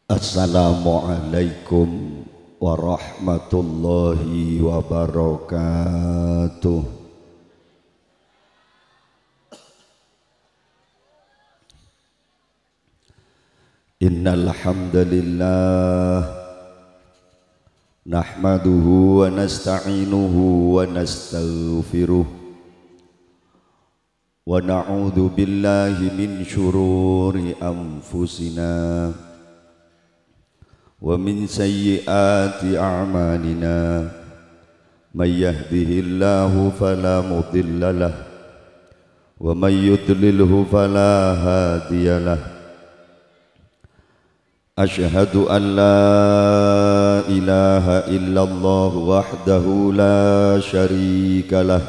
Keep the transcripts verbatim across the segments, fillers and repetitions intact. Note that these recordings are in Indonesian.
Assalamualaikum warahmatullahi wabarakatuh. Innal hamdalillah nahmaduhu wa nasta'inuhu wa nastaghfiruh wa na'udzu billahi min syururi anfusina wa min sayyiati a'malina may yahdihillahu fala mudilla lah wa may yudlilhu fala hadiyalah. Asyhadu an la ilaha illallah wahdahu la syarikalah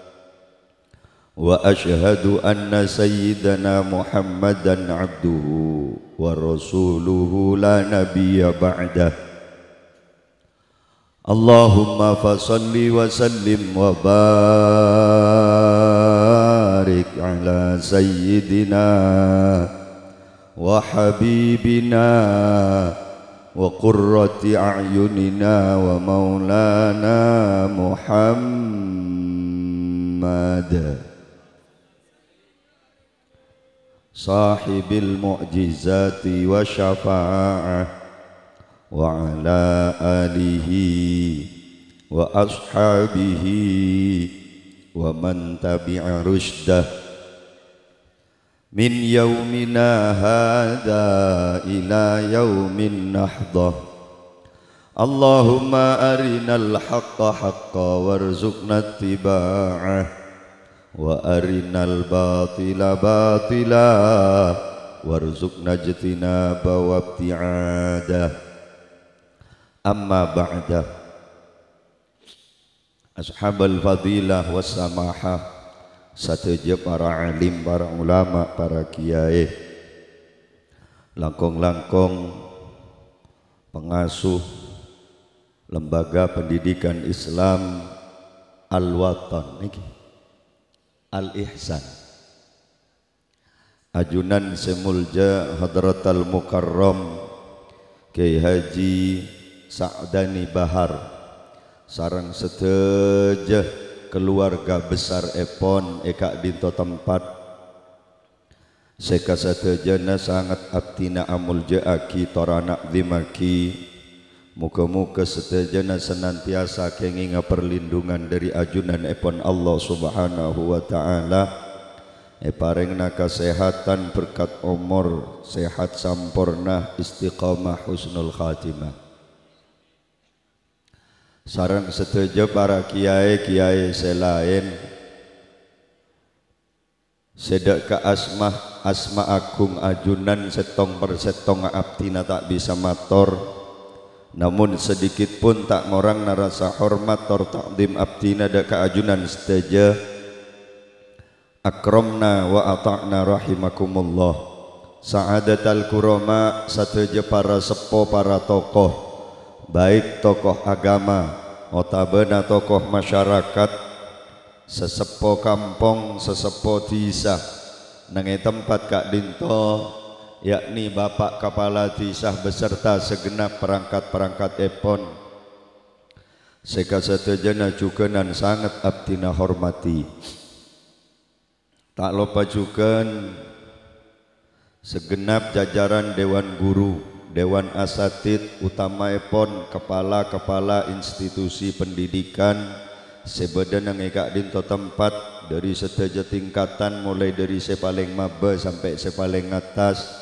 wa asyhadu anna sayyidana Muhammadan abduhu wa rasuluhu la nabiyya ba'dah. Allahumma fasalli wa sallim wa barik ala sayyidina wa habibina wa qurrati a'yunina wa maulana Muhammad sahibil mu'jizati wa syafa'ah wa ala alihi wa ashabihi wa man tabi'a rushdah min yaumina hadha ila yaumin nahdah. Allahumma arinal haqqa haqqa warzuqna ittiba'ah wa arinal batila batila warzuqna ijtinaba wa ibti'adah. Amma ba'da, ashabal fadilah was samahah, sateja para alim, para ulama, para kiai, langkong-langkong pengasuh lembaga pendidikan Islam Al-Watan niki Al-Ihsan, ajunan semulja Hadratal Mukarram Kiai Haji Sa'dani Bahar sareng seteja keluarga besar Epon eka dinto tempat seka satejana sangat abtina amulja aki toranak dimaki. Muka-muka setejana senantiasa kenginga perlindungan dari ajunan Epon Allah subhanahu wa ta'ala. Eparengna kesehatan berkat umur sehat sampurna istiqamah husnul khatimah. Sarang seteja para kiai-kiai selain sedak ke asmah asma agung ajunan setong per setong abtina tak bisa mator, namun sedikit pun tak ngorang narasa hormat tor takdim abdina da keajunan seteja akramna wa ata'na rahimakumullah. Sa'adatal kurama sateja para sepo para tokoh, baik tokoh agama otabena tokoh masyarakat, sesepo kampung sesepo desa nange tempat kak dinto yakni Bapak Kepala Tisah beserta segenap perangkat-perangkat Epon seka setejana juga nan sangat abdina hormati. Tak lupa juga segenap jajaran Dewan Guru, Dewan Asatid utama Epon, kepala-kepala institusi pendidikan sebadan yang ekak dinto tempat dari seteja tingkatan mulai dari sepaling maba sampai sepaling atas.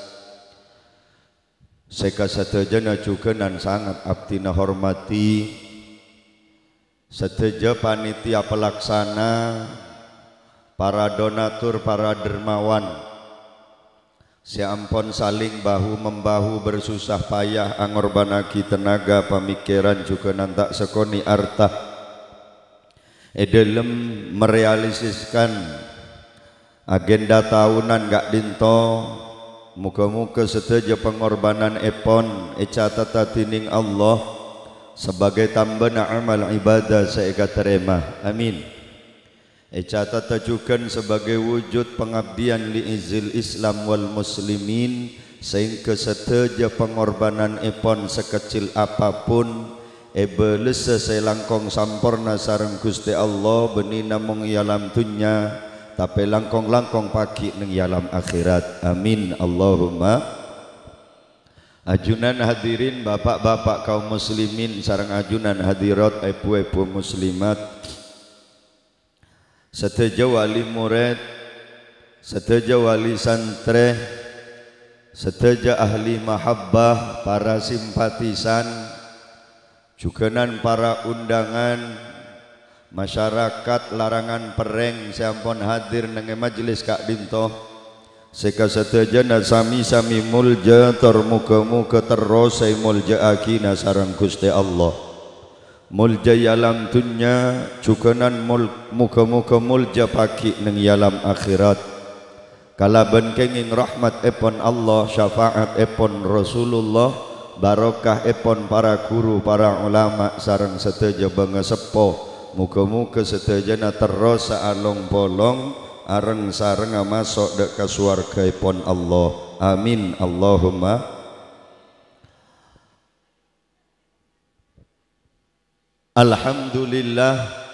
Seka satejana juga nan sangat abdina hormati seteja panitia pelaksana, para donatur, para dermawan, seampun saling bahu membahu bersusah payah angorbanaki tenaga pemikiran juga nan tak sekoni artah edelem merealisasikan agenda tahunan gak dinto. Muka-muka seteja pengorbanan Epon ecatata tining Allah sebagai tambana amal ibadah seeka terima. Amin. Ecatata tajukan sebagai wujud pengabdian li izil Islam wal muslimin sehingga seteja pengorbanan ipon sekecil apapun ebelese selangkong sampurna sareng Gusti Allah beni namung yalam dunya tapi langkong-langkong pagi neng yalam akhirat. Amin Allahumma. Ajunan hadirin bapak-bapak kaum muslimin sareng ajunan hadirat ibu-ibu muslimat seteja wali murid, seteja wali santri, seteja ahli mahabbah, para simpatisan, juganan para undangan, masyarakat larangan pereng sampun hadir nang majelis Kak Dinto. Seka sedayana sami-sami mulja termuga-muga terus saya mulja akina sareng Gusti Allah. Mulja yalam dunya juganan muga-muga mulja pagi nang yalam akhirat. Kalaban kenging rahmat epon Allah, syafaat epon Rasulullah, barokah epon para guru, para ulama sareng sedaya bangesepo. Muga-muga sedayana terus saalong bolong areng sareng masuk dek ka swargaipun Allah. Amin Allahumma. Alhamdulillah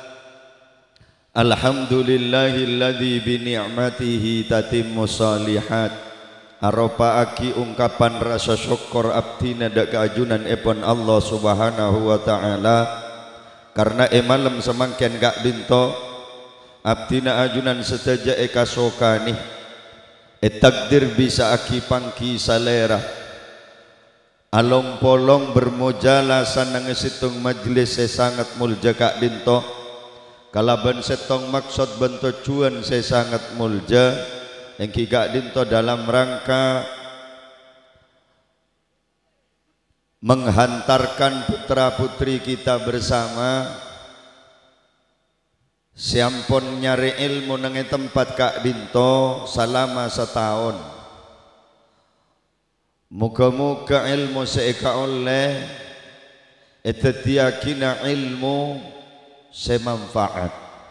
Alhamdulillahilladzi bi ni'matihi tatimmu shalihat. Aropa aki ungkapan rasa syukur abdina dek keajunan ipun Allah subhanahu wa ta'ala karena emalem semangken Kak Dinto abdina ajunan seteja eka sokani etakdir bisa aki pangki salera along polong bermujalasan nang situng majlis sangat mulja Kak Dinto kalaban setong maksud bentuk cuan sangat mulja yang Kak Dinto dalam rangka menghantarkan putra putri kita bersama siampun nyari ilmu nang tempat Kak Dinto selama setahun. Muga-muga ilmu seeka oleh etetiakina ilmu semanfaat,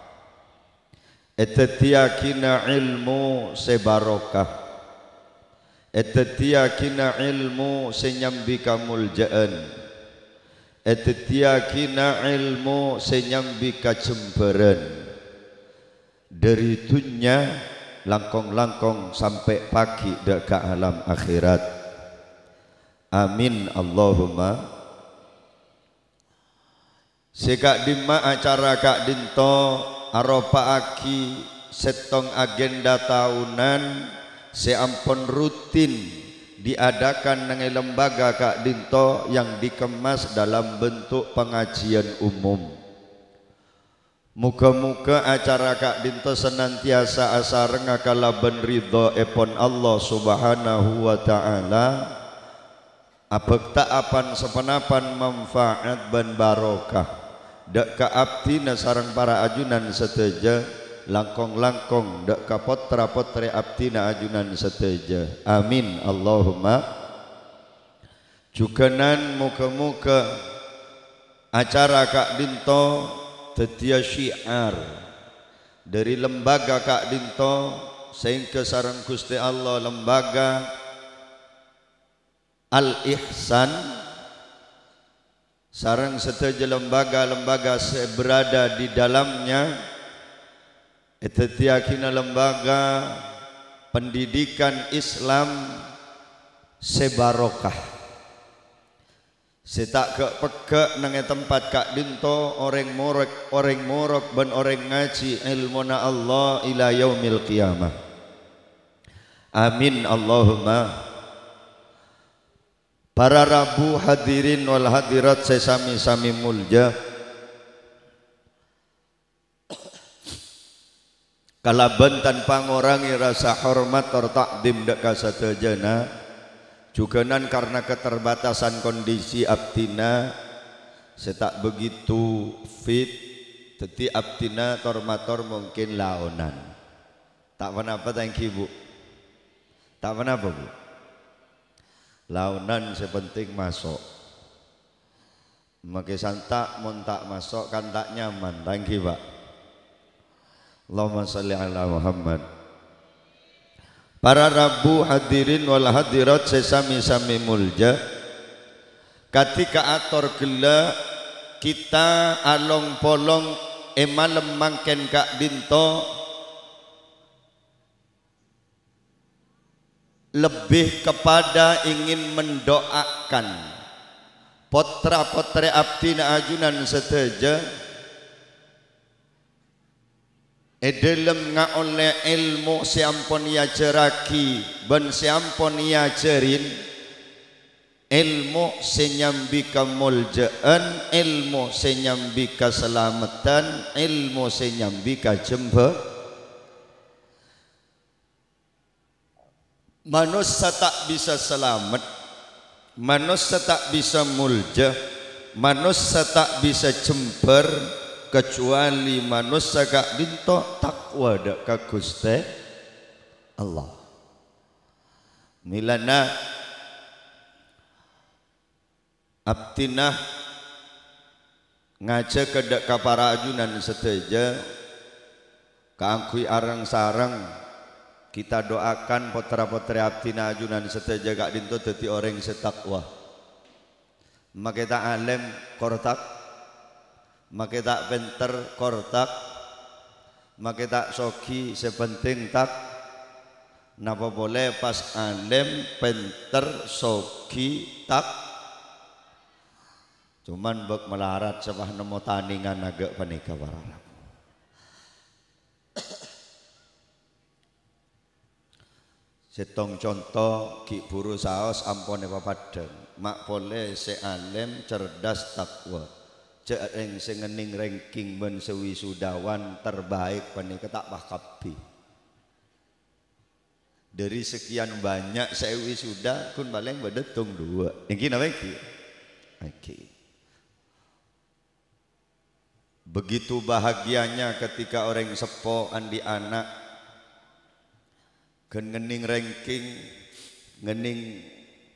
etetiakina ilmu sebarokah, etetiakina ilmu senyambi kamuljaan, etetiakina ilmu senyambi kacemberan dari dunia langkong-langkong sampai pagi dekat alam akhirat. Amin Allahumma. Sekak dima acara Kak Dinto aropa aki setong agenda tahunan seampun rutin diadakan dengan lembaga Kak Dinto yang dikemas dalam bentuk pengajian umum. Muga-muga acara Kak Dinto senantiasa asareng kalaban ridho epon Allah subhanahu wa ta'ala abekta apan sepenapan manfaat ban barokah dak ka abdina sareng para ajunan seteja langkong-langkong dak ka potra-potri abdina ajunan seteja. Amin Allahumma. Juganan muga-muga acara Kak Dinto tetia syiar dari lembaga Kak Dinto sehingga sareng Gusti Allah lembaga Al-Ihsan sareng seteja lembaga-lembaga berada di dalamnya etetiakina lembaga pendidikan Islam sebarokah setak ke peke nang tempat Kak Dinto orang morok orang morok ben orang ngaji ilmuna Allah ila yaumil qiyamah. Amin Allahumma. Para rabu hadirin wal hadirat sesami-sami mulja, kalaban tanpa ngorangi rasa hormat atau takdim deka satejana juganan karena keterbatasan kondisi abdina setak begitu fit teti abdina tormator mungkin laonan tak apa-apa. Thank you Bu. Tak apa-apa Bu, launan sepenting masuk makai santak mun tak masuk kan tak nyaman. Thank you Pak. Allahumma sholli ala Muhammad. Para Rabu hadirin wal hadirat sesami-sami mulja, ketika ator gela kita along polong emalem mangken kak dinto lebih kepada ingin mendoakan potra-potri abdi na ajunan seteja edelem nga oleh ilmu siampun ia ceraki ben siampun ia cerin ilmu senyambi kemuljaan, ilmu senyambi keselamatan, ilmu senyambi kejembe manusia tak bisa selamat, manusia tak bisa mulja, manusia tak bisa jember kecuali manusia kak dinto takwa dak ka Gusti Allah. Milana abtinah ngaja kedak ka para ajunan seteja kaangkui arang sarang kita doakan putra-putri abtina ajunan seteja kak dinto dadi orang setakwa. Makita alim kortak, makita pinter kortak, makita soki sepenting tak. Napa boleh pas alim pinter soki tak cuman bek melarat sebah nemu tandingan agak panika para setong contoh ki buru saos ampone papadeng mak boleh se alim cerdas takwa ceng sing ngening ranking ben sewisudawan terbaik panika tak pakapi dari sekian banyak saya wisuda kun paling bedetung dua iki napa iki iki begitu bahagianya ketika orang sepo andi anak ngening ranking, ngening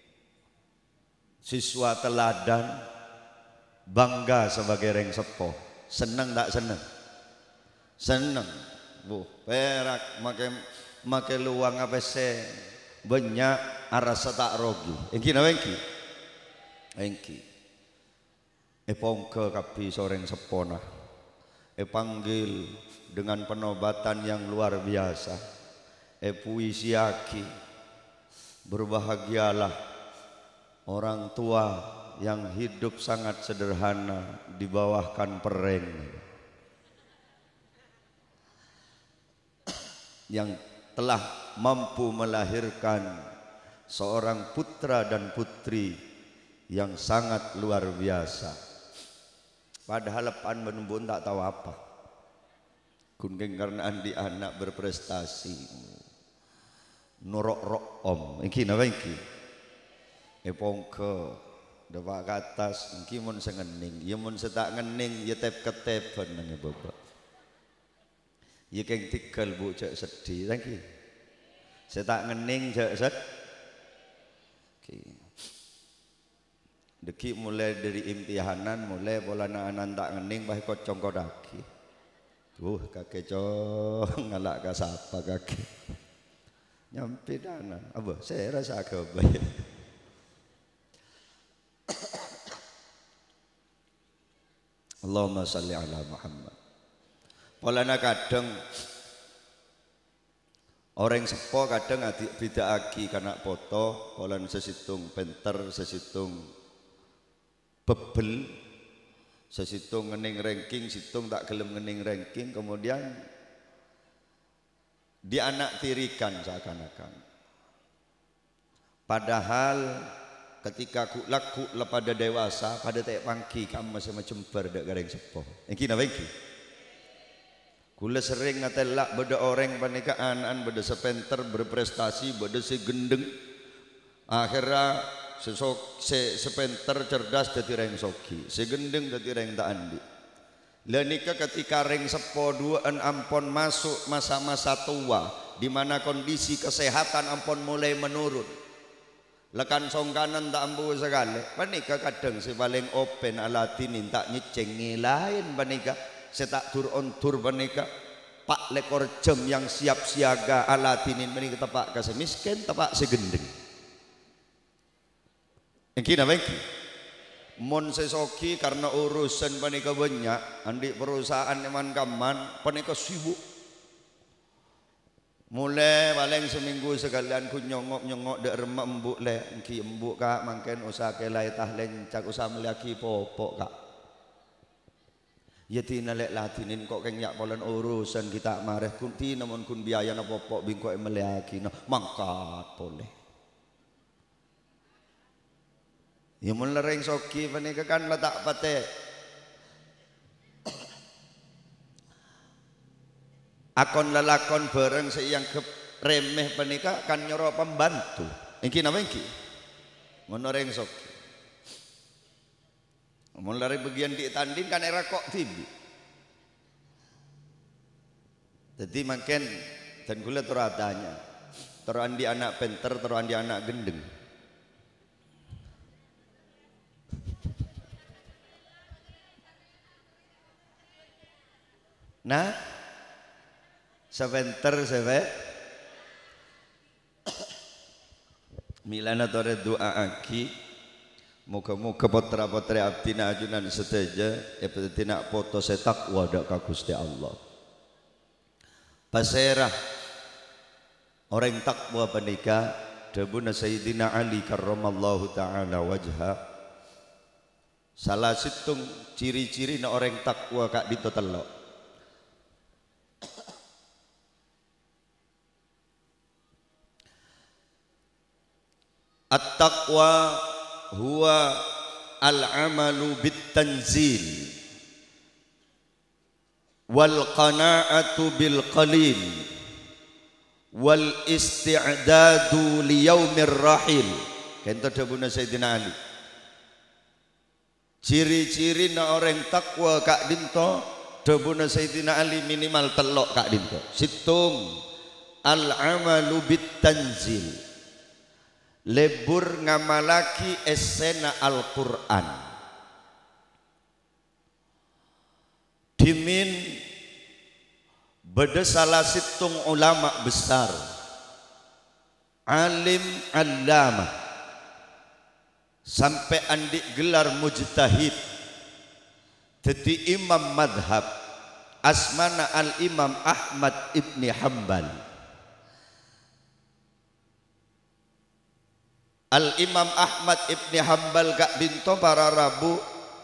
siswa teladan, bangga sebagai reng sepo. Senang tak senang? Senang. Bu, perak make make luang apa se banyak arasa tak rogi. Engki na engki. Engki. E pongke kapi soreng sepona. E panggil dengan penobatan yang luar biasa. E puisi aki berbahagialah orang tua yang hidup sangat sederhana di bawah kan pereng yang telah mampu melahirkan seorang putra dan putri yang sangat luar biasa. Padahal lepan menembun tak tahu apa kuning karena andi anak berprestasi nurok rok om iki napa iki e pongke dewa ke atas iki mun sengening ya mun setak ngening ya tep ketepen nang bapak ya keng tikel bu cek sedih lagi setak ngening cek sed iki deki mulai dari imtihanan mulai pola anak tak ngening bae kocong kodaki tuh kakek cong ngalak ka sapa kakek nyampe dana apa saya rasa kebayang Allahumma salli ala Muhammad polana kadang orang sepo kadang adik beda aki karena foto polan sesitung penter sesitung bebel sesitung ngening ranking situng tak gelem ngening ranking kemudian dianak tirikan seakan-akan padahal ketika ku laku pada dewasa pada tek pangki kamu masih macam berdak gareng sepo iki napa iki kula sering ngatelak beda orang panika anan beda sepenter berprestasi beda si gendeng akhirnya sesok se sepenter cerdas dadi reng soki si gendeng dadi reng tak andi. Lah nika ketika reng sepo duaan ampon masuk masa-masa tua di mana kondisi kesehatan ampon mulai menurun. Lekan songkanan tak ambu sekali. Panika kadang si paling open alatinin tak nyeceng lain panika. Saya tak tur on tur panika. pak lekor jam yang siap siaga alatinin menika tepak kase miskin tepak segendeng. Engki napa engki? Mon sesoki karena urusan panika banyak, andi perusahaan eman kaman panika sibuk. Mulai paling seminggu sekalian ku nyongok-nyongok dek remak embuk le, engki embuk kak mangken usah kelai tah lencak usah meliaki popok kak. Ya tina lek latinin kok keng yak polen urusan kita mareh kun tina mon kun biaya na popok bingko meliaki no mangkat boleh. Ya mun lereng soki panika kan letak pate. Akon lelakon bareng seyang ke remeh panika kan nyoro pembantu. Engki napa engki? Ngono reng soki. Mun lari bagian ditanding kan era kok tibi. Jadi makin dan kula teratanya. Teruan di anak penter, teruan di anak gendeng. Nah, seventer seve milana tore doa aki moga-moga putra-putri abdina ajunan seteja epetina foto setak wadak ka Gusti Allah. Pasera orang takwa panika debuna Sayyidina Ali karramallahu taala wajha. Salah situng ciri-ciri na orang takwa kak dito telok. At-taqwa huwa al-amalu bit-tanzil wal qana'atu bil qalil wal isti'dadu li yaumir rahil. Kento dawuhna Sayyidina Ali. Ciri-ciri na orang takwa kak dinto dawuhna Sayyidina Ali minimal telok kak dinto. Situng al-amalu bit-tanzil. Lebur ngamalaki esena Al-Quran. Dimin beda salah situng ulama besar, alim allama, sampai andi gelar mujtahid, jadi imam madhab, asmana al-imam Ahmad ibni Hanbal. Al-Imam Ahmad ibni Hanbal gak binto para rabu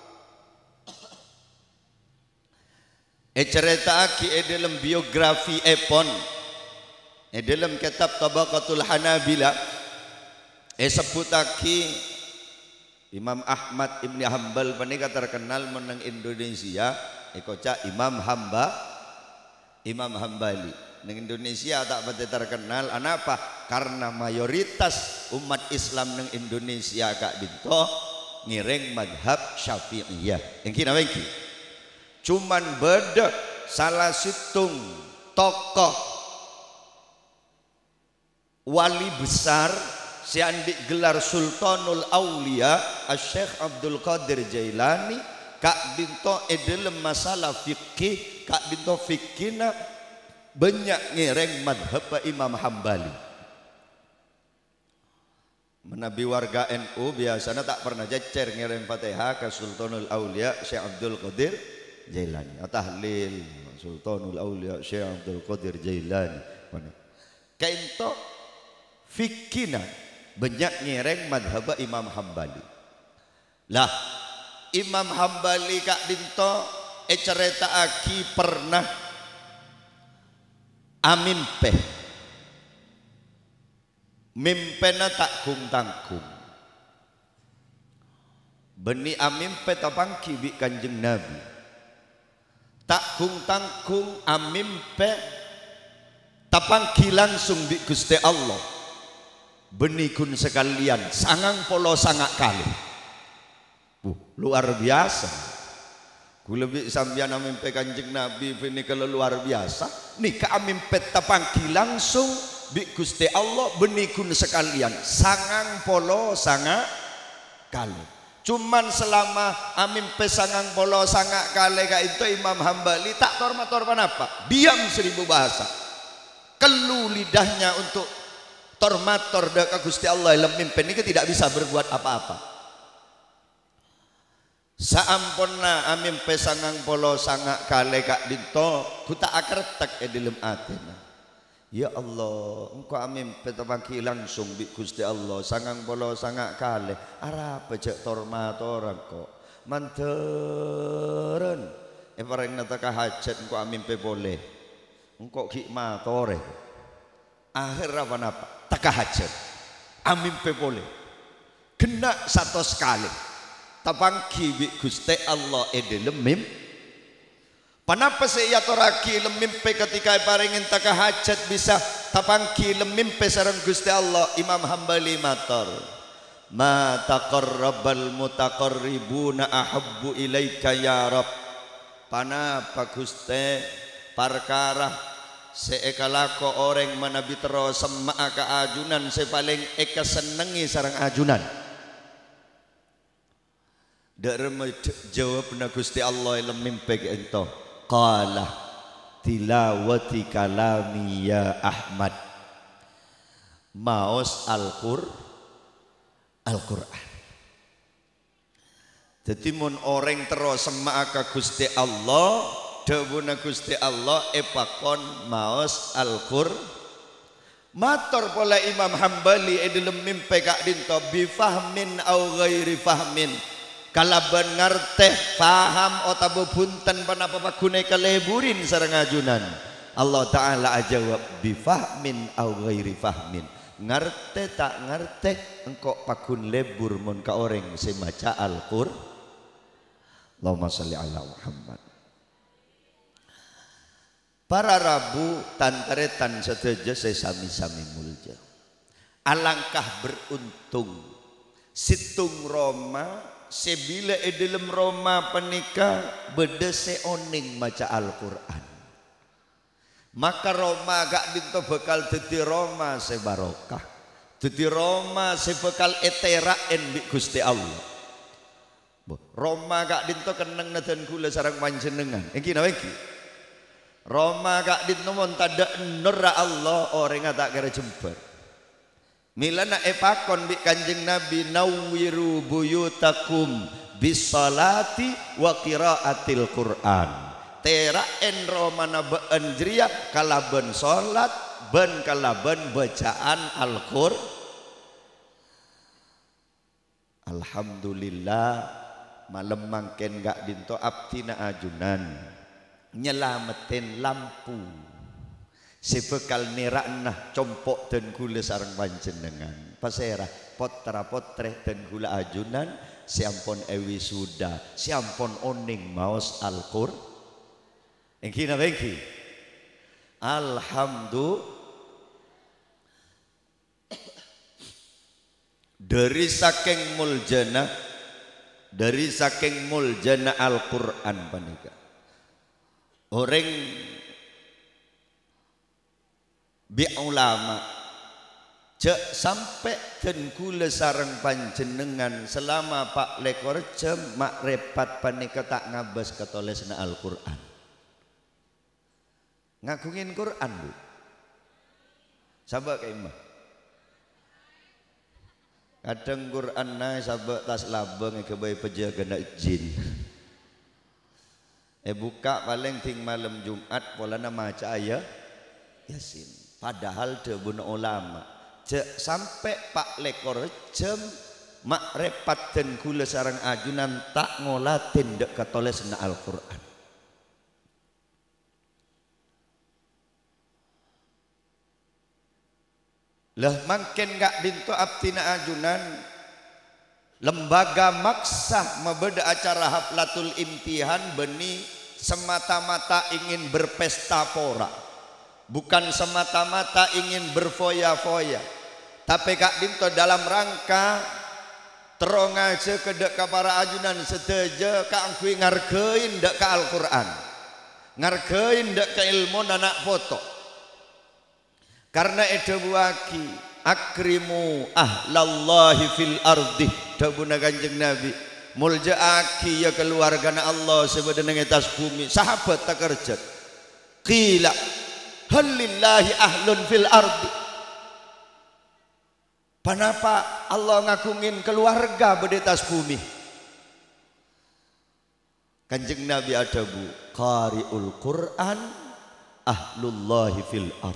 e cerita aki e dalam biografi epon e dalam kitab Tabaqatul Hanabila e sebut aki Imam Ahmad ibni Hanbal panika terkenal menang Indonesia e koca Imam Hamba Imam Hambali. Neng Indonesia tak pati terkenal, anapa? Karena mayoritas umat Islam neng Indonesia kak binto ngireng madhab Syafi'iyah. Engki napa engki? Cuman beda salah situng tokoh wali besar si andik gelar Sultanul Aulia Asy-Syaikh Abdul Qadir Jailani kak binto edelem masalah fikih kak binto fikihna banyak ngereng madhab Imam Hambali. Menabi warga N U biasanya tak pernah jecer ngereng Fatihah ke Sultanul Aulia Syekh Abdul Qadir Jailani. Tahlil Sultanul Aulia Syekh Abdul Qadir Jailani. Kainto fikina banyak ngereng madhab Imam Hambali. Lah Imam Hambali kak dinto e cerita aki pernah amimpe mimpena tak kung tangkung beni amimpe tapangki bi Kanjeng Nabi tak kung tangkung amimpe tapangki langsung bi Gusti Allah beni kun sekalian sangang polo sangak kali uh, luar biasa. Kula bi sambian amimpe Kanjeng Nabi ini kalau luar biasa nika amimpe tapangki langsung bi Gusti Allah benikun sekalian sangang polo sanga kali Cuman selama amin pesangang polo sangak kale ka itu Imam Hambali tak torma-torman apa? Diam seribu bahasa. Kelu lidahnya untuk tormator deka Gusti Allah ilmu mimpin ini tidak bisa berbuat apa-apa. Saamponna amin pesangang polo sangak kale ka dinto kuta akertek e dilem atena. Ya Allah, engkau amin petapaki langsung bi Gusti Allah sangang polo sangak kale arah pecek tormator kok manteren e pareng nataka hajat engkau amin pe boleh engkau hikmatore akhir apa napa taka hajat amin pe boleh kena satu sekali tapangki bi Gusti Allah e dilem mim. Panapa saya toraki lemimpe ketika paringin taka hajat bisa tapangki lemimpe sareng Gusti Allah. Imam Hambali matur ma taqarrabal mutaqarribuna ahabbu ilaika ya Rabb. Panapa Gusti perkara seekalako orang manabi terus semak ka ajunan se paling eka senengi sareng ajunan. Darem jawab na Gusti Allah lemimpe ento. Qala tilawati kalami ya Ahmad maos al-Qur Al-Qur'an. Jadi mun orang terus semak ka Gusti Allah dawuhna Gusti Allah epakon maos al-Qur. Matur pola Imam Hambali e dalem mimpi kak dinto bi fahmin au ghairi fahmin. Kalaban ngerteh paham otabu punten panapa pagunai keleburin sareng ajunan Allah Ta'ala ajawab bifahmin au ghairi fahmin ngerteh tak ngerteh engkau pakun lebur mun ka orang semaca Al-Qur. Allahumma salli ala Muhammad. Para rabu tantaretan seteja sesami-sami mulja alangkah beruntung situng Roma sebila edelem Roma penika bedese oning maca Al-Qur'an. Maka Roma gak dinto bekal dadi Roma sebarokah. Dadi Roma sebekal eteraen bi Gusti Allah. Roma gak dinto keneng nadan kula sareng panjenengan. Iki napa iki? Roma gak dinto mon tada nurra Allah orang tak kira jembar. Milana epakon bi Kanjeng Nabi nawwiru buyutakum bisalati wa qiraatil Qur'an. Teraen romana beun jriya kalaben salat ben kalaben bacaan Al-Qur'an. Alhamdulillah malam mangken gak dinto abtina ajunan nyelametin lampu sebekal nirakna compok dan gula sareng panjenengan pasera potra potre dan gula ajunan siampun ewi sudah siampun oning maos Al-Qur engki napa engki alhamdulillah dari saking muljana dari saking muljana Al-Qur'an panika orang bi ulama cek sampai dan kula sareng panjenengan selama pak lekor jam mak repat panika tak ngabas ketolesna Al-Qur'an ngagungin Qur'an bu sabak kaimah kadang Qur'an na sabak tas labeng kebaik pejaga jin eh buka paling ting malam Jumat polana maca ayat Yasin. Padahal debun ulama cek sampai pak lekor jam mak repat dan gula sarang ajunan tak ngolatin dek katolesna Al-Qur'an. Lah mangken gak dinto abtina ajunan lembaga maksa membeda acara haflatul imtihan beni semata-mata ingin berpesta pora. Bukan semata-mata ingin berfoya-foya, tapi kak dinto dalam rangka terong aja ke dek para ajunan seteja kak angkui ngargein dek ke Al-Qur'an, ngargein dek ke ilmu anak foto. Karena itu buaki akrimu ahlallahi fil ardi dabuna Kanjeng Nabi muljaaki ya keluarga Allah sebenarnya atas bumi sahabat tak kerja qila halillahi ahlun fil ardi. Kenapa Allah ngagungin keluarga di atas bumi? Kanjeng Nabi ada bu qari'ul Quran ahlullahi fil ard.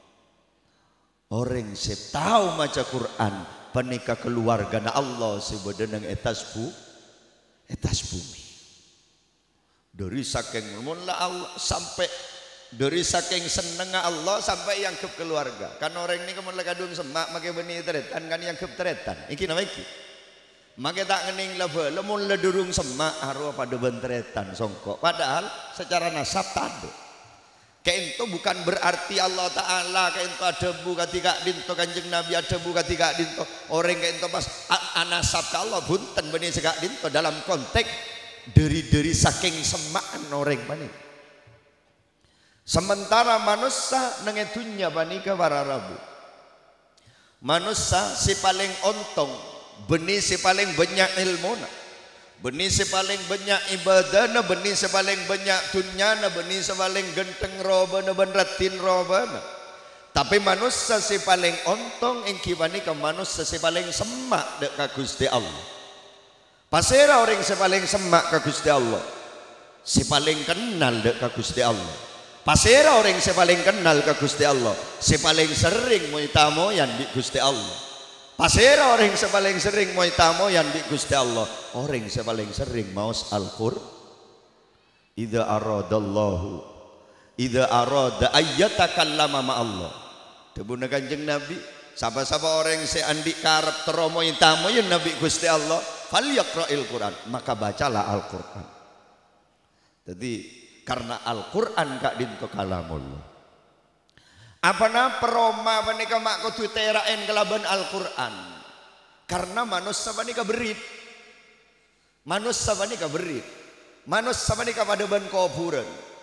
Orang yang tahu maca Quran panika keluarga Allah sebenarnya atas bu atas bumi. Dari saking mula Allah sampai dari saking seneng Allah sampai yang ke keluarga. Kan orang ini kemudian kadung semak makai benih teretan kan yang ke teretan. Iki nama iki. Makai tak ngening lebe, lemun ledurung semak arwah pada benteretan songkok. Padahal secara nasab tado. Kayak itu bukan berarti Allah Taala kayak itu ada bu ketika dinto kanjeng Nabi ada bu ketika dinto orang kayak itu pas anasab ke Allah bunten benih segak dinto dalam konteks dari-dari saking semaan orang benih. Sementara manusia nengetunya banika para rabu. Manusia si paling ontong, benih si paling banyak ilmuna, benih si paling banyak ibadahna, benih si paling banyak dunyana, benih si paling genteng robana, benratin robana. Tapi manusia si paling ontong engki banika manusia si paling semak dek ka Gusti Allah. Pasera orang si paling semak ka Gusti Allah, si paling kenal dek ka Gusti Allah. Pasera orang yang paling kenal ke Gusti Allah, si paling sering moitamo yang di Gusti Allah. Pasera orang yang paling sering moitamo yang di Gusti Allah, orang yang paling sering maus Al-Qur'an. Idza aradallahu idza arada ayyatakallama ma Allah. Debuna Kanjeng Nabi, sapa-sapa orang yang andi karep teromo moitamo yang Nabi Gusti Allah, falyaqra'il Qur'an, maka bacalah Al-Qur'an. Jadi karena Al-Quran kak dinto kalamullah. Apana peroma panika mak kudu teraen kelaban Al-Quran. Karena manusia panika berit. Manusia panika berit. Manusia panika pada ban kuburan.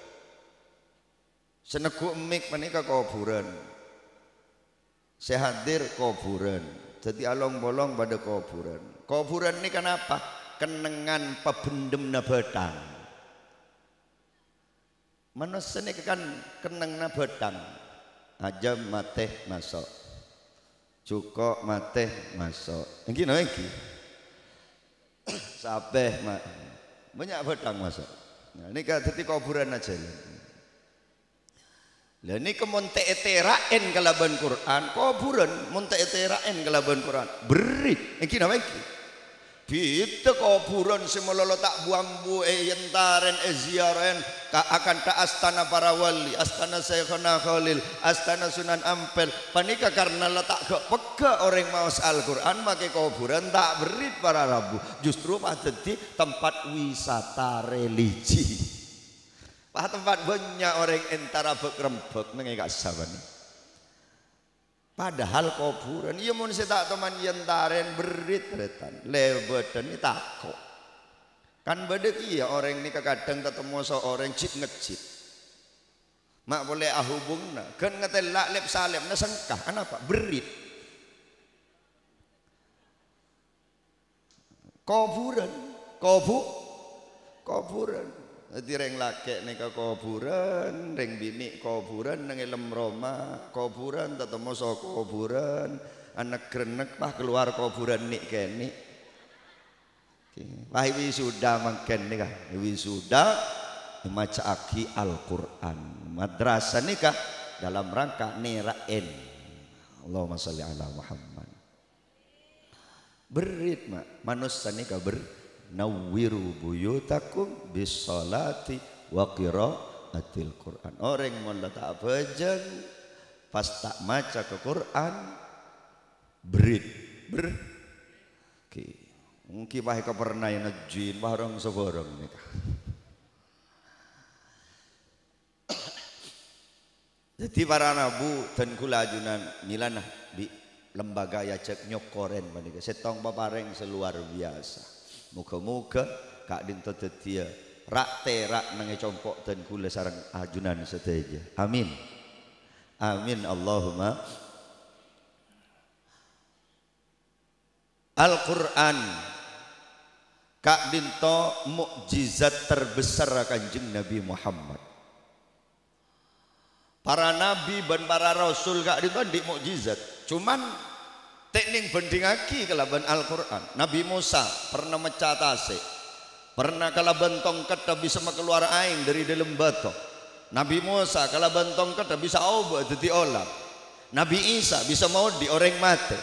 Senegu emik panika kuburan. Sehadir kuburan. Jadi along bolong pada kuburan. Kuburan ini kenapa? Kenengan pebendem na batang. Manusia ini kan kenang na batang aja mateh masuk cukup mateh masuk ini no ini sabeh banyak batang masuk. Nah, ini kan jadi kuburan aja lah ini kemonte eteraen kelaban Quran kuburan monte eteraen kelaban Quran berit ini no ini kita kuburan semua tak buambu eh yentaren eh ziaren akan ke astana para wali, astana Syekhona Khalil, astana Sunan Ampel. Panika karena letak ke peka orang maus Al-Quran maka kuburan tak berit para rabu. Justru pada di tempat wisata religi. Pada tempat banyak orang entara bekrembek nengak sabani. Padahal kuburan, iya mun tak teman yentaren berit retan, lebetan ini takut. Kan bedek iya orang ini kadang ketemu seorang cip ngecip. Mak boleh ahubungna, kan ngetelak lep salep na sengkah, kenapa? Berit. Kuburan, kubu, kuburan. Jadi reng laki nih ke kuburan, reng bini kuburan, nengilem Roma kuburan, tetemu so kuburan, anak gerenek pah keluar kuburan nih keni. Wah wisuda makan nih kah, wisuda maca aki Al-Quran, madrasah nih kah dalam rangka nirain. Allahumma sholli ala Muhammad. Berit mak, manusia nih kah ber. Nawwiru buyutakum bisolati wa qiraatil Quran. Orang mau letak bejeng pas tak maca ke Quran berit ber ki mungkin bae pernah yang jin bareng seborong nika. Jadi para nabu dan kula ajunan milanah di lembaga ya cek nyokoren manika setong papareng seluar biasa. Muka-muka kak dinto tetia rak terak nange compok dan kula sarang ajunan seteja. Amin. Amin Allahumma. Al-Quran Kak dinto mukjizat terbesar Kanjeng Nabi Muhammad. Para nabi dan para rasul kak dinto di mukjizat. Cuman teknik bandingake kelaban Al-Qur'an. Nabi Musa pernah mecah tasik. Pernah kalaban tongkat bisa keluar air dari dalam batu. Nabi Musa kalaban tongkat bisa obat jadi olah. Nabi Isa bisa mau di orang mati.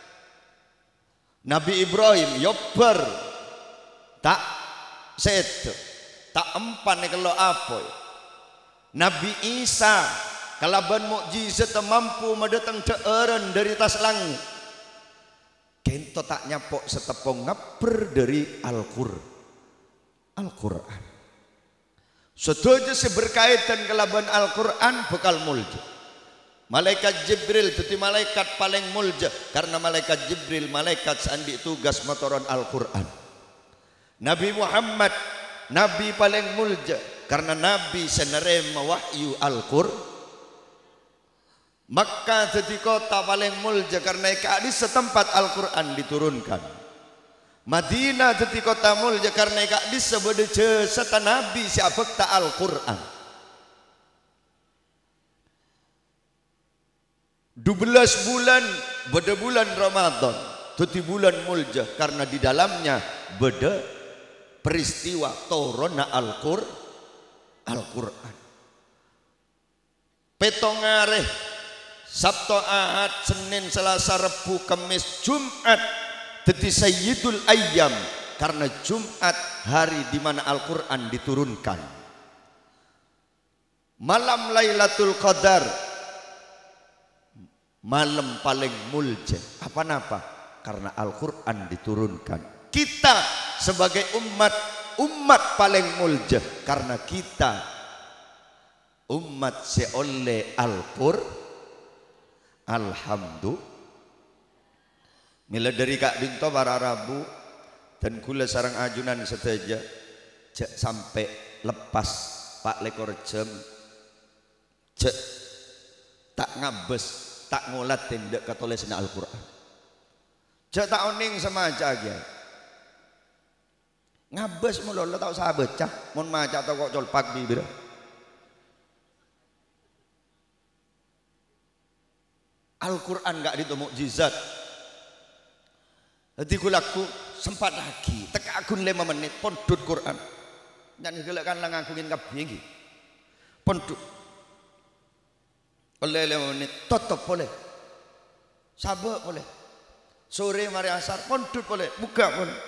Nabi Ibrahim yober tak setu tak empan kalau apa. Nabi Isa kalaban mukjizat mampu mendatang teeren dari tas langit. Kento tak nyapok setepong ngaper dari Al-Qur'an. Al-Qur'an. Setuju seberkaitan kelaban Al-Qur'an bekal mulja. Malaikat Jibril itu malaikat paling mulja karena malaikat Jibril malaikat sandi tugas motoron Al-Qur'an. Nabi Muhammad nabi paling mulja karena nabi senerema wahyu Al-Qur'an. Makkah jadi kota paling mulja karena di setempat Al-Qur'an diturunkan. Madinah jadi kota mulja karena di sebelah serta nabi siapa ta Al-Qur'an. dua belas bulan beda bulan Ramadan itu bulan mulja karena di dalamnya beda peristiwa turun Al-Qur'an. Al-Qur'an. Petongare Sabtu Ahad Senin Selasa Rabu Kamis Jumat jadi Sayyidul Ayyam karena Jumat hari di mana Al-Qur'an diturunkan. Malam Lailatul Qadar malam paling mulja apa napa karena Al-Qur'an diturunkan. Kita sebagai umat umat paling mulja karena kita umat seoleh Al-Qur'an. Alhamdulillah. Mila dari kak dinto para Rabu dan kula sarang ajunan seteja cek sampai lepas pak lekor jam cek tak ngabes tak ngolat tindak katulisan Al-Qur'an. Cek tak oning sama aja aja. Ngabes mulu lo tau sahabat cah mon maca tau kok colpak bibir. Al-Qur'an gak itu mukjizat. Jadi kulaku sempat lagi teka agun lima menit pondut Quran. Jangan gelakan lang akungin kabeh iki. Pondut. Oleh lima menit tutup boleh. Sabak boleh. Sore mari asar pondut boleh, buka boleh.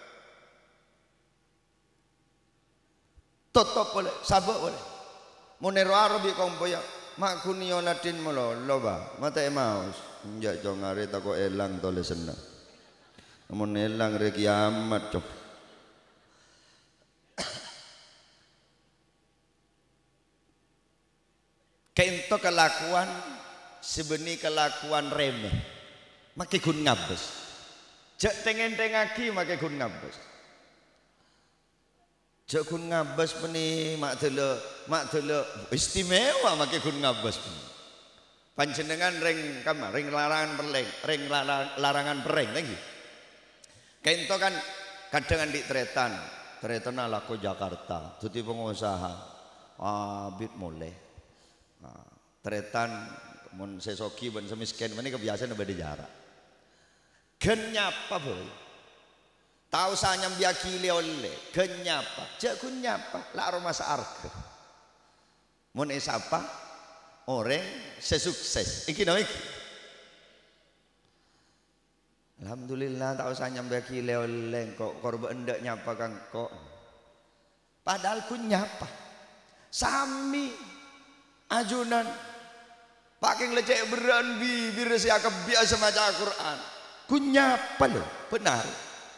Tutup boleh, sabak boleh. Monero Arabi kompoya mak kunio Latin molo loba mata emaus njak jongare tako elang tole senang. Namun elang re kiamat cok. Kento kelakuan sebeni kelakuan remeh make gun ngabes. Jek tengen-tengaki make gun ngabes. Jek gun ngabes peni mak dele mak dele istimewa make gun ngabes peni. Panjenengan ring kamar ring larangan pereng, ring larangan pereng lagi. Kento kan kadang di tretan, tretan ala ko Jakarta, tuti pengusaha, abit mulai, tretan mun sesoki ban semiskin, ini kebiasaan beda jarak. Kenyapa boy, tahu saya biakili oleh, kenyapa, jago nyapa, lah rumah searke, mun esapa, orang sesukses, iki no iki. Alhamdulillah tak usah nyampe kile oleh kok korban ndak nyapa kang kok. Padahal ku nyapa. Sami ajunan paking lecek beran bibir sia kebiasa maca Al-Qur'an. Ku nyapa lho, benar.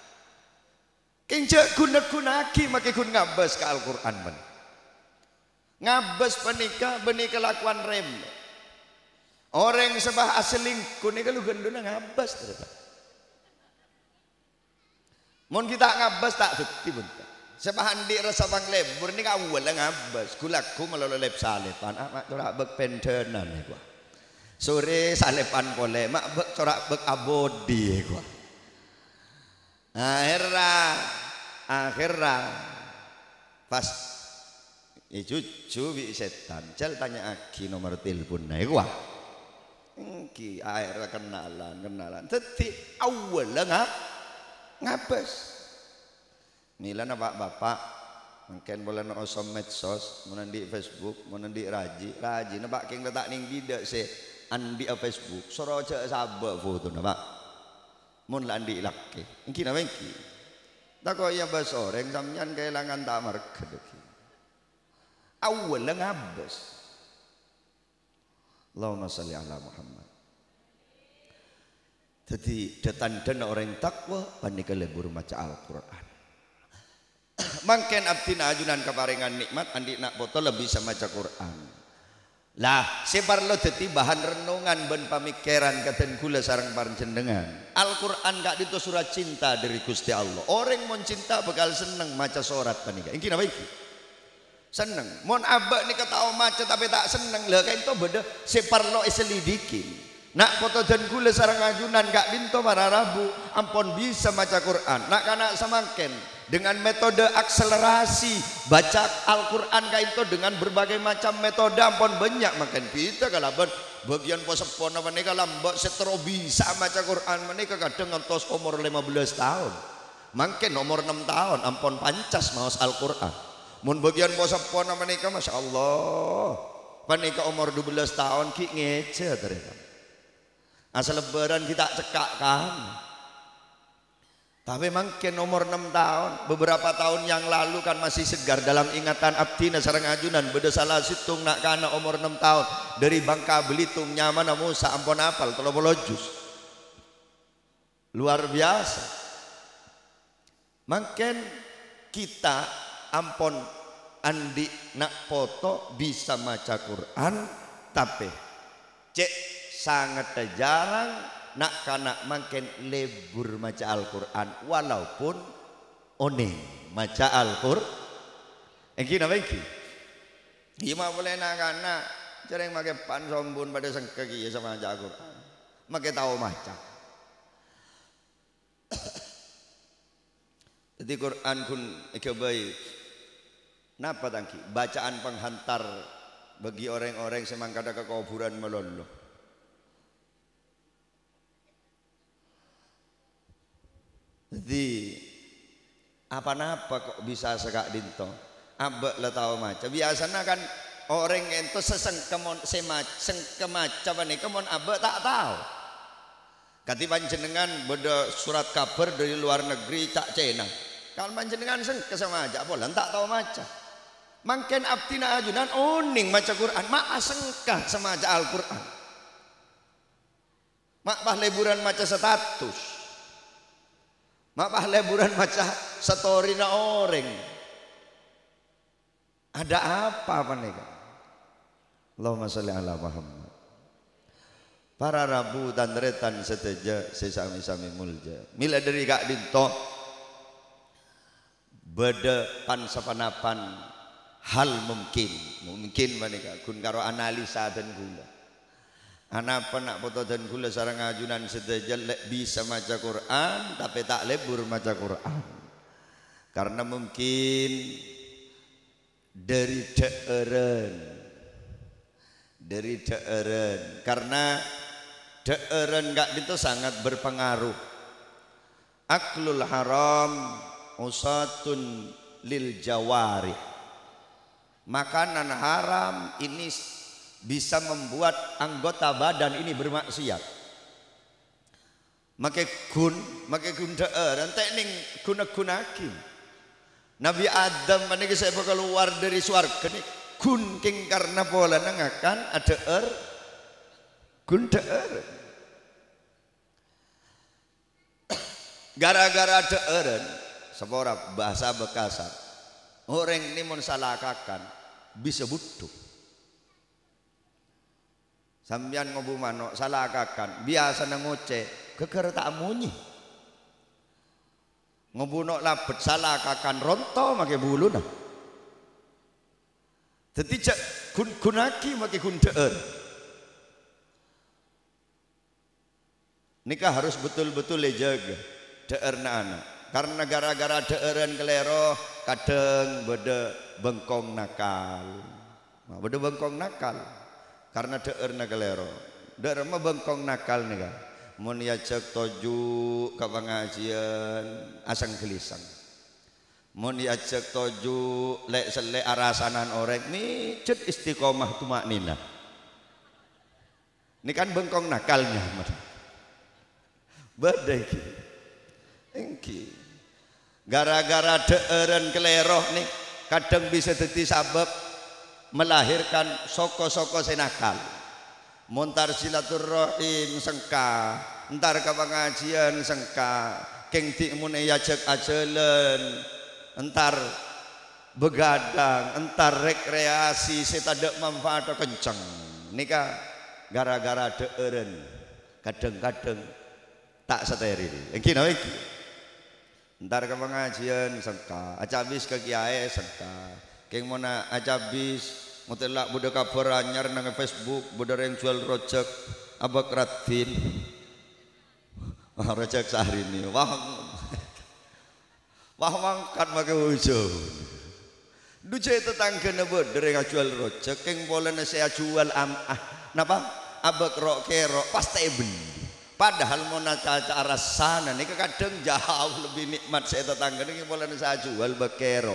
Kince guna-gunaki make kun ngabas ke Al-Qur'an men. Ngabas penika beni kelakuan rem. Orang sebah asling kunika lu genduna ngabas terus. Mun kita ngabas tak bukti bentar. Sepahan di rasa bang lebur ni kau wala ngabas. Kulaku melalui lep salepan. Ah mak corak bek pentenan ni gua. Sore salepan boleh. Mak bek corak bek abodi gua. Akhirnya akhirnya pas itu cuci setan cel tanya aki nomor telepon naik wah ki akhirnya kenalan kenalan tapi awal nggak ngapes nila na bapak mungkin boleh no osom medsos menandi Facebook menandi raji raji na pak king letak ning tidak se andi a Facebook soroja sabak foto na pak mun landi laki ingki na ingki tak kok ya bas orang sampeyan kehilangan tamar kedeki awal ngabes Allahumma salli ala Muhammad. Jadi datang orang takwa panika lebur maca Al-Qur'an. Mangken abdina ajunan keparingan nikmat andi nak foto lebih sama maca Qur'an. Lah separlo dadi bahan renungan ben pamikiran katen kula sareng panjenengan. Al-Qur'an gak itu surat cinta dari Gusti Allah. Orang mon cinta bakal seneng maca surat panika. Iki napa iki? Seneng mon abak nih ketau maca tapi tak seneng lah kayak itu beda separlo iselidikin nak foto dan gula sarang ajunan gak binto para rabu ampun bisa maca Quran nak kanak samaken dengan metode akselerasi baca Al-Quran kayak itu dengan berbagai macam metode ampun banyak makan kita kalau bagian posepon apa nih kalau mbak setero bisa maca Quran menika kadang ngantos umur lima belas tahun makin nomor enam tahun ampun pancas maos Al-Quran. Mun bagian posapon menika Masya Allah panika umur dua belas tahun ki ngece ternyata asal lebaran kita cekakkan tapi makin umur enam tahun beberapa tahun yang lalu kan masih segar dalam ingatan abdina sareng ajunan beda salah situng nak kana umur enam tahun dari Bangka Belitung nyaman Musa ampun apal tiga puluh juz luar biasa makin kita ampon andi nak foto bisa maca Quran tapi cek sangat jarang nak kanak makin lebur maca Al-Quran walaupun oning maca Al-Quran iki napa iki iki mah boleh nak kanak jarang make pan sombun pada sengkeki sama maca Al-Quran make tahu maca. Jadi Quran kun ikabai napa tangki bacaan penghantar bagi orang-orang semang kada ke kuburan melolo. Jadi apa-apa kok bisa sekak dinto abek lah tahu macam biasanya kan orang itu seseng kemon semac seng kemaca nih kemon abek tak tahu. Kati panjenengan beda surat kabar dari luar negeri tak cina. Kalau panjenengan seng kesama aja boleh tak tahu maca. Mangken abdina ajunan oning maca Quran, mak asengkah sama aja Al-Quran. Mak bah leburan maca status. Mak bah leburan maca story na orang. Ada apa apa nih? Allahumma sholli ala Muhammad. Para rabu dan retan seteja sesami-sami mulja mila dari kak dinto beda pan sapanapan hal mungkin mungkin manika kun karo analisa dan gula anapa nak foto dan gula sarang ajunan seteja bisa maca Quran tapi tak lebur maca Quran karena mungkin dari daerah dari daerah karena daerah enggak itu sangat berpengaruh. Aklul haram usatun lil jawari. Makanan haram ini bisa membuat anggota badan ini bermaksiat. Make gun, make gun daerah tekning guna-gunaki. Nabi Adam meniki saya keluar dari surga nih gun king karena pola nengakan ada er gun daerah. Gara-gara daerah sepora bahasa Bekasar orang ini mensalahkan bisa butuh sambian ngobu mano salahkan biasa ngoce keker tak munyi ngobu no labet salahkan ronto make bulu nah jadi cak gun gunaki make gun daerah nikah harus betul-betul dijaga daerah anak karena gara-gara deeren kelero kadang beda bengkong nakal. Nah, beda bengkong nakal karena deerna kelero. Deer mah bengkong nakal nih kan. Mun diajak toju ke pengajian asang gelisang. Mun diajak toju lek selek arasanan orek mijet istiqomah tumak nina. Ini kan bengkong nakalnya. Badai engki gara-gara deeren keleroh nih kadang bisa jadi sabab melahirkan soko-soko senakal. Montar silaturahim sengka, entar ke pengajian sengka, keng ti mun ajak ajelen, entar begadang, entar rekreasi setadak manfaat kenceng. Nika gara-gara deeren kadang-kadang tak steril. Engki nawe iki. Entar ke pengajian sengka, acabis ke kiai sengka. Keng mona acabis mutelak budak kabar anyar nang Facebook, budak yang jual rojak abak ratin. Wah rojak sehari ini. Wah. Wah mangkat make ujung. Duce tetanggane budak yang jual rojak keng boleh saya jual am ah. Napa? Abak rok kerok pasti ben. Padahal mau naca arah sana nih kadang jauh lebih nikmat saya tetangga ini boleh saya jual bekero.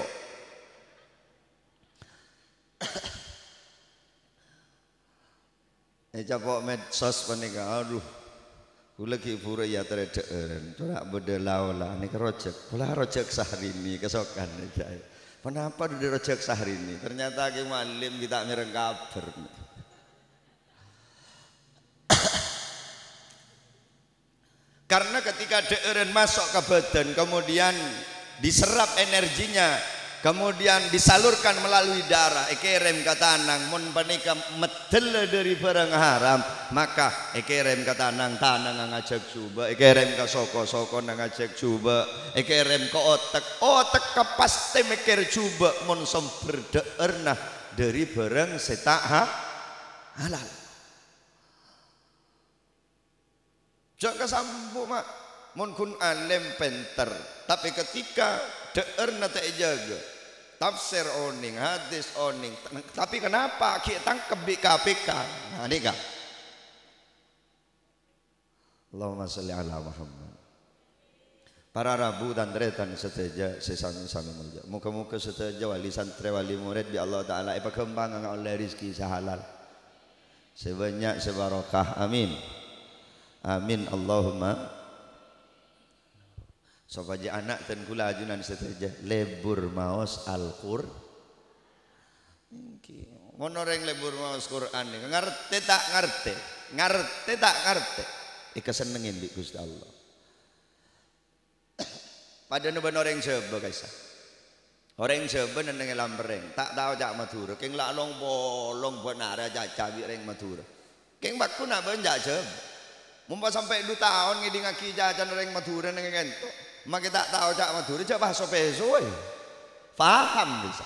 Eh capok medsos panika, aduh, kula ki pura ya terdeeren, turak bedelau lah nih kerojek, kula rojek sehari ini kesokan aja. Kenapa udah rojek sehari ini? Ternyata ki malim kita mireng kabar. Karena ketika deeren masuk ke badan kemudian diserap energinya kemudian disalurkan melalui darah ekerem kata nang mun panika medel dari barang haram maka ekerem kata nang tanang ngajak coba ekerem ka soko-soko nang ngajak coba ekerem ke otak otak ke pasti mikir coba mun sumber deerna dari barang setak ha halal. Jangan sampu mak, mun kun alim penter, tapi ketika deer nate jaga, tafsir oning, hadis oning, tapi kenapa kita tangkep di K P K? Nah ini kak. Allahumma sholli ala Muhammad. Para rabu dan retan seteja sesami-sami mulia. Muka-muka seteja wali santri wali murid di Allah Taala ipa kembang oleh rizki sehalal, sebanyak sebarokah. Amin. Amin Allahumma. Sopaja anak dan kula ajunan seteja lebur maos Al-Qur. Monoreng lebur maos Quran nih. Ngerti tak ngerti, ngerti tak ngerti. Ika senengin di Gusti Allah. Pada nuban orang sebe kaisa. Orang sebe nendeng lambereng. Tak tahu jak Madura. Keng lalong bolong buat nara jak cabi reng Madura. Keng baku nak benjak sebe. Mumpah sampai dua tahun ngidi ngaki jajan orang Madura neng ngento, mak kita tahu cak Madura cak bahasa peso, faham bisa,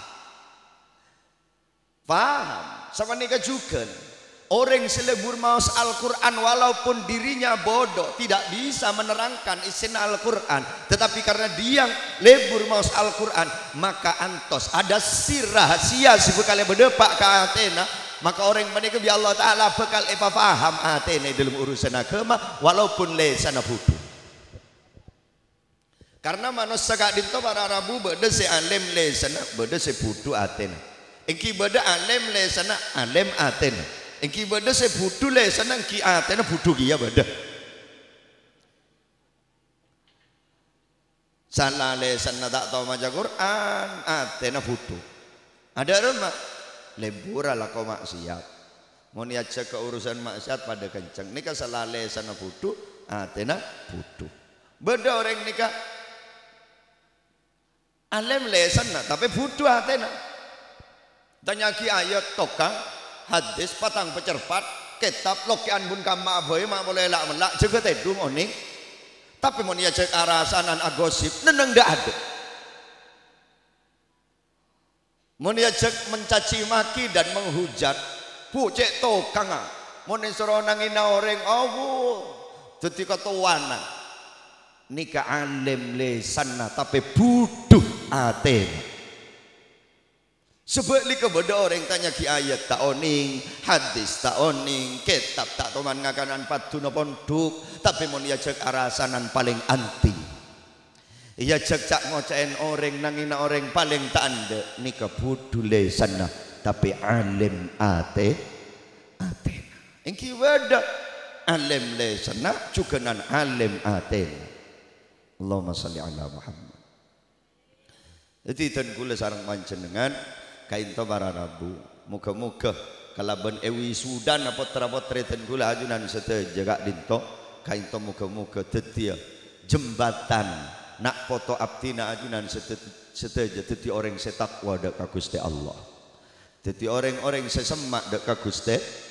faham. Sama nikah juga, orang selebur maus Al-Quran walaupun dirinya bodoh tidak bisa menerangkan isi Al-Quran, tetapi karena dia lebur maus Al-Quran maka antos ada si rahasia si bekal berdepak ke Athena. Maka orang menikah bi Allah Ta'ala bekal epa faham atene dalam urusan agama walaupun lesana budu. Karena manusia kak dinto para Arabu beda se alim lesana beda se budu atena. Engki beda alim lesana alim atena. Engki beda se budu lesana engki atena budu kia beda. Salah lesana tak tahu maca Quran atena budu. Ada rumah lebur ala kau maksiat, mau niaja ke urusan maksiat pada kencang. Nikah selale sana budu, atena budu. Beda orang nikah alim lesan, tapi budu atena. Tanya ki ayat tokang hadis patang pecerpat kitab lokian bun kama aboy mak boleh lak melak juga tedung oning. Tapi mau niaja arasanan agosip neneng dak ada. Mun diajak mencaci maki dan menghujat, bu cek tokang ah, mun disuruh nangina orang, oh bu, jadi ketuana, nika alim lesanna tapi buduh atena. Sebab lika beda orang tanya ki ayat tak oning, hadis tak oning, kitab tak toman ngakanan patuna ponduk, tapi mon ia cek arasanan paling anti. Ia cek cak ngocain orang nangina orang paling tak ande nika buduh lesanna tapi alim ate atena. Engki beda alim lesanna juga nan alim atena. Allahumma salli ala Muhammad. Jadi ten kula sareng panjenengan kain to para rabu muga-muga kalaban ewi sudan apa terapot treten kula ajunan seteja gak dinto kain to muga-muga tetia jembatan nak foto abtina ajunan seteja teti orang setakwa dak ka Gusti Allah, teti orang-orang sesemak dak ka Gusti.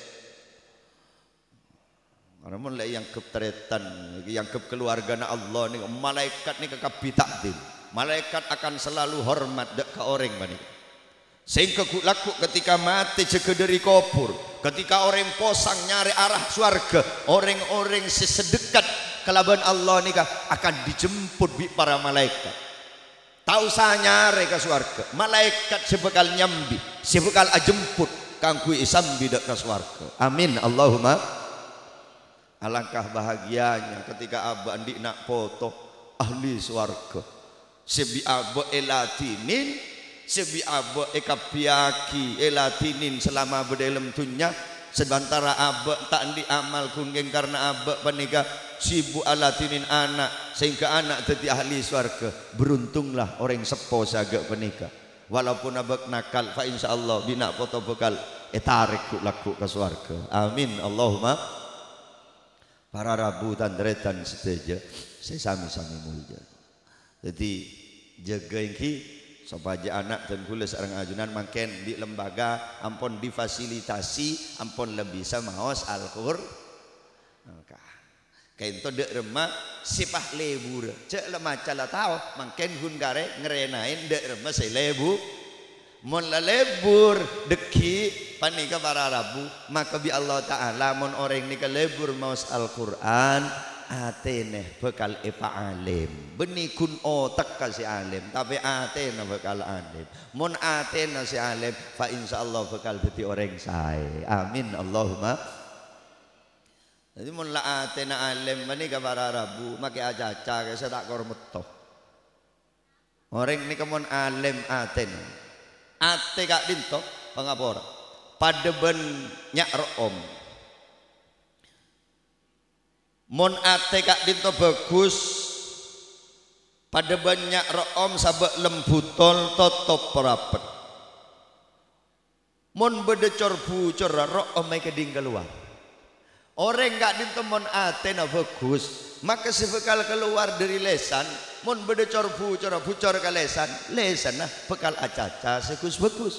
Karena mun lek yang ketretan yang ke keluarga na Allah ni malaikat ni kekabi takdim, malaikat akan selalu hormat dak ka orang bani. Sehingga laku ketika mati cek dari kubur, ketika orang posang nyari arah surga, orang-orang sesedekat kelaban Allah nikah akan dijemput bi para malaikat. Tahu saya nyari ke surga, malaikat sebekal nyambi, sebekal ajemput kangku isambi dak ke surga. Amin Allahumma. Alangkah bahagianya ketika abah andi nak foto ahli surga, sebi abah elatinin. Sebi abah ekapiaki elatinin selama berdalam dunia sementara abah tak di amal kunggeng karena abah panika sibuk alatinin anak sehingga anak jadi ahli surga. Beruntunglah orang sepo sagak panika walaupun abah nakal fa insyaallah bina foto bekal etarik laku ke surga. Amin Allahumma. Para rabu tandretan seteja saya sami-sami mulia. Jadi jaga ingki supaya anak dan kula sareng ajunan makin di lembaga ampun difasilitasi ampun lebih sama maos Al-Qur'an. Kain to dek remah sipah lebur cek lemah cala tahu makin hun gare ngerenain dek remah saya lebu mon la lebur deki panika para rabu maka bi Allah taala mon orang ni ke lebur maos Al-Qur'an atene bekal epa alim benikun otak kasih alim tapi atene bekal alim mon atene si alim fa insyaallah bekal jadi orang saya. Amin Allahumma. Jadi mon la atene alim mani ka para rabu make acaca saya tak kormeto orang ni mon alim atene ate kak dinto pangapora padeben nyak room mon ate kak dinto bagus pada banyak room sabak lembutol totop perapet mon bedecor bucor room mai keding keluar orang kak dinto mon ate na bagus maka sebekal keluar dari lesan mon bedecor bucor bucor ke lesan lesan nah bekal acaca segus bagus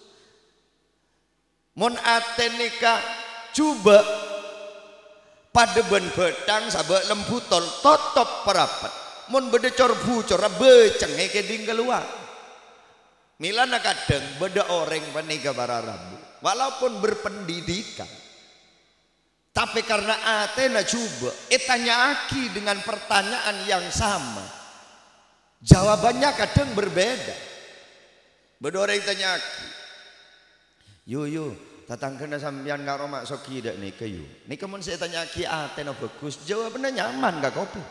mon ate nikah coba pada ben bedang sabak lembutol totop perapat mun bedecor bucor beceng ke ding keluar milana kadang beda orang panika para rabu walaupun berpendidikan tapi karena atena coba etanya aki dengan pertanyaan yang sama jawabannya kadang berbeda beda orang tanya aki yu yu tatang kena sambian karo mak soki dak nih kayu. Nih kemun saya tanya ki atena bagus, jawabannya nyaman gak kopi.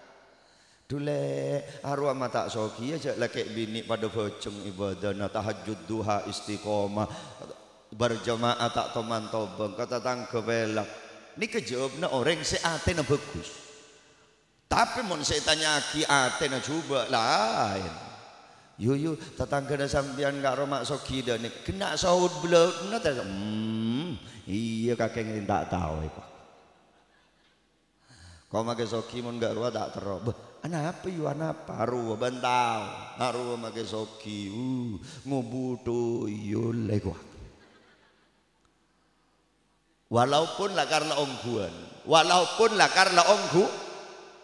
Dule arwah mata soki aja laki bini pada boceng ibadah tahajud duha istiqomah berjamaah tak toman tobeng kata tangke belak. Nih kejawabnya orang si atena bagus. Tapi mun saya tanya ki atena coba lain. Yo yo tatangga na sambian karo mak soki dak nih kena sahut belum na ta hmm iya kakek ngin tak tahu kok kau make soki mun gak ruah tak tero ana apa yo ana apa ruah bantau ruah make soki uh ngubutu yo lego walaupun lah karena ongguan walaupun lah karena onggu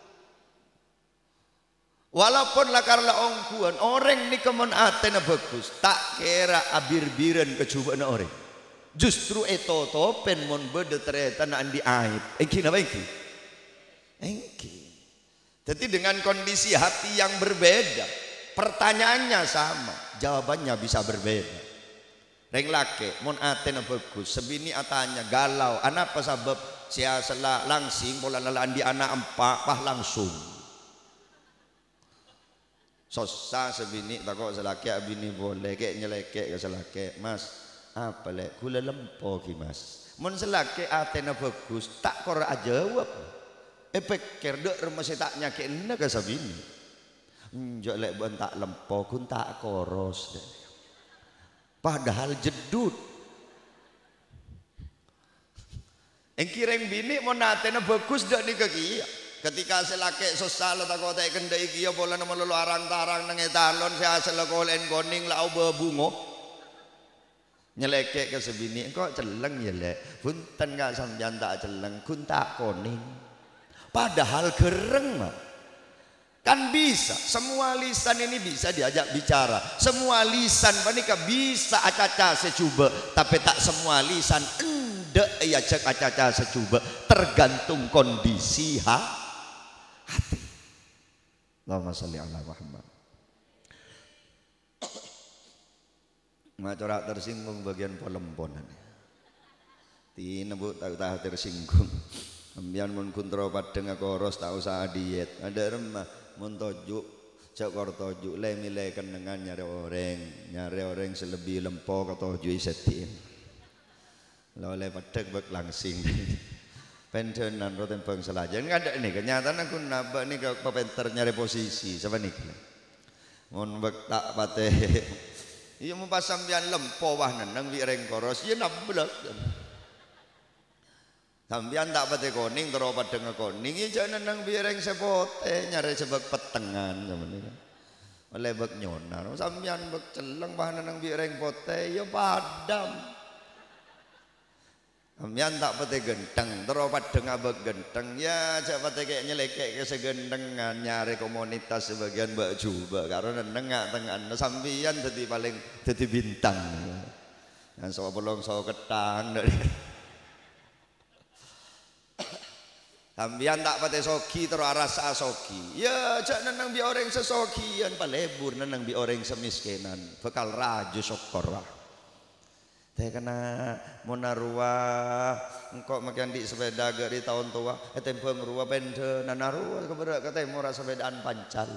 walaupun lah karena ongguan orang ni kemun atena bagus tak kira abir-biran kecubaan orang justru itu topen mon beda ternyata andi aib engki napa engki engki Jadi dengan kondisi hati yang berbeda, pertanyaannya sama, jawabannya bisa berbeda. Reng laki, mon atena bagus, sebini atanya galau, anak apa sebab sia sela langsing pola lalaan di anak empat pah langsung. Sosa sebini takut selaki abini boleh kek nyelekek ke selaki, mas apa lek kula lempo ki mas. Mon selaki atena bagus, tak kor jawab. Eh pikir dek rumah saya tak nyakin naga sabini. Njok lek bon tak lempo kun tak koros. Padahal jedut. Engkireng bini mau natena bagus dak nih kaki. Ketika selake sosal tak kau tak kendai kia bola nama lalu arang tarang nang etalon saya selakol engoning lau berbungo. Nyeleke ke sebini kok celeng ya lek. Punten gak sampeyan tak celeng kun tak koning. Padahal gereng mah. Kan bisa, semua lisan ini bisa diajak bicara. Semua lisan panika bisa acaca secuba, tapi tak semua lisan endek ya cek acaca secuba, tergantung kondisi ha? Hati. Allahumma sholli ala Muhammad. Macorak tersinggung bagian polemponan. Tina bu tak tak tersinggung. Ambian mun kontro padeng koros tak usah diet. Ada remah mun tojuk cek kor tojuk le milih kenengan nyari orang, nyari orang selebih lempo ke tojuk isetin. Lalu le padeng bek langsing. Pendenan roten bang selajan enggak ada ini kenyataan aku nabak nih ke pepenter nyari posisi siapa nih? Mun bek tak pateh. Iya mun pas sampean lempo wah neneng wi reng koros iya nablek. Sampian tak pate koning terus padeng koning iki jane nang bireng sepote nyare sebab petengan sampeyan iki. Oleh bek nyonar sampeyan bek celeng bahan nang bireng pote ya padam. Sampeyan tak pate genteng terus padeng abek genteng ya jak pate kek nyelekek ke segendengan nyare komunitas sebagian mbak juba karo neng tengan sampeyan dadi paling dadi bintang. Yang sawo bolong sawo ketang. Sambian tak pate soki terus rasa soki. Ya jak nenang bi orang sesokian palebur nenang bi orang semiskinan. Bekal raju sokor wah. Teh kena monarua engkau makan di sepeda dari tahun tua. Eh tempeng ruah bende nanarua keberak kata murah sepedaan pancal.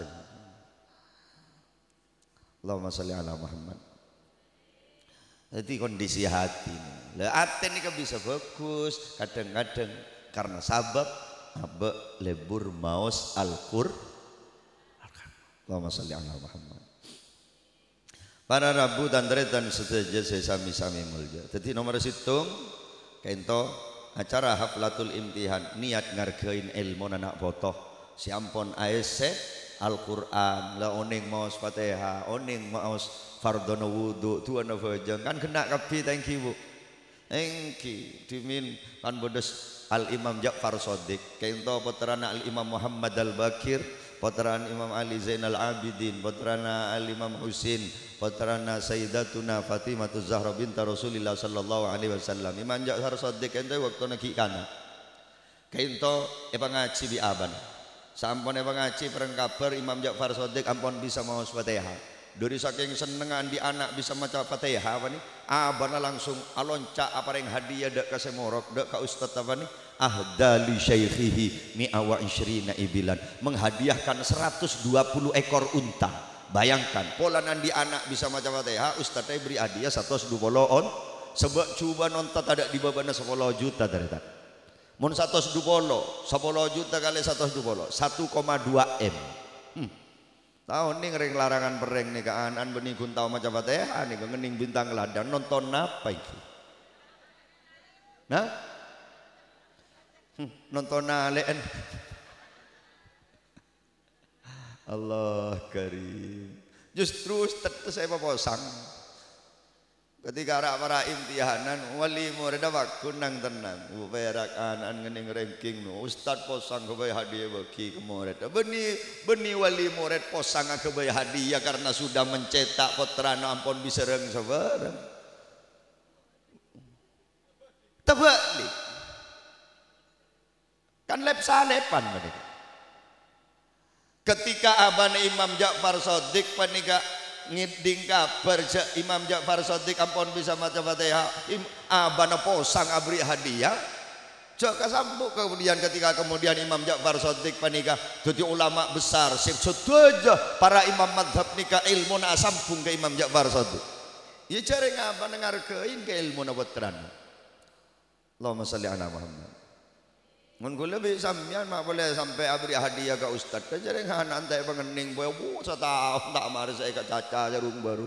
Allahumma sholli ala Muhammad. Jadi kondisi hati. Lah hati ini kan bisa bagus kadang-kadang karena sabab abe lebur maus al-Qur. Allahumma sholli ala Muhammad. Para rabu dan dan sedaja saya sami-sami mulya. Jadi nomor situng kento acara haflatul imtihan niat ngargain ilmu anak botoh siampon A S C Al-Qur'an la oning maus Fatihah oning maus fardhu wudu tuan fajang kan kena kapi thank you Bu. Thank you dimin kan bodes Al-Imam Ja'far Shadiq kento putrana Al-Imam Muhammad Al-Bakir putrana Imam Ali Zainal Abidin putrana Al-Imam Husin putrana Sayyidatuna Fatimah Zahra binta Rasulillah sallallahu alaihi wasallam Imam Ja'far Shadiq kento waktu naki kana kento epa ngaji bi aban sampun epa ngaji pereng kabar Imam Ja'far Shadiq ampun bisa maos Fatihah dari saking senengan di anak bisa maca Fatihah apa nih abana langsung alonca apa yang hadiah dek ke semorok dek ke ustadz apa nih ahdali syaikhihi mi'awa ishrina ibilan menghadiahkan seratus dua puluh ekor unta. Bayangkan polanan di anak bisa maca Fatihah ustadz beri hadiah seratus dua puluh on sebab coba nonton ada di babana sepuluh juta dari tadi mun seratus dua puluh sepuluh juta kali seratus dua puluh satu koma dua M. hmm. Tahun ini ngering larangan pereng nih keanan benih guntau macam Fatihah nih ngening bintang ladan nonton apa iki? Nah, hmm, nonton nalen. Allah karim. Justru tetes saya posang. Ketika arak para imtihanan wali murid waktu nang tenang berak anan ngening ranking no ustad posang kebayar hadiah bagi ke murid beni beni wali murid posang kebayar hadiah karena sudah mencetak putrana ampun bisereng sabarang tebak kan lep salepan mereka ketika abane Imam Ja'far Shadiq panika ngiding kabar Imam Ja'far Shadiq ampun bisa maca Fatihah, abana posang abri hadiah. Jaka sambuk kemudian ketika kemudian Imam Ja'far Shadiq panika jadi ulama besar, sedoyo para imam madhab nika ilmu na sambung ke Imam Ja'far Shadiq. Ya cari ngapa ngargain ke ilmu na puteran. Allahumma sholli ala Muhammad. Mun kula bi sampeyan mak boleh sampai abri hadiah ke ustaz. Cari ngana antai pengening boy bu setahun tak mari saya ke caca jarung baru.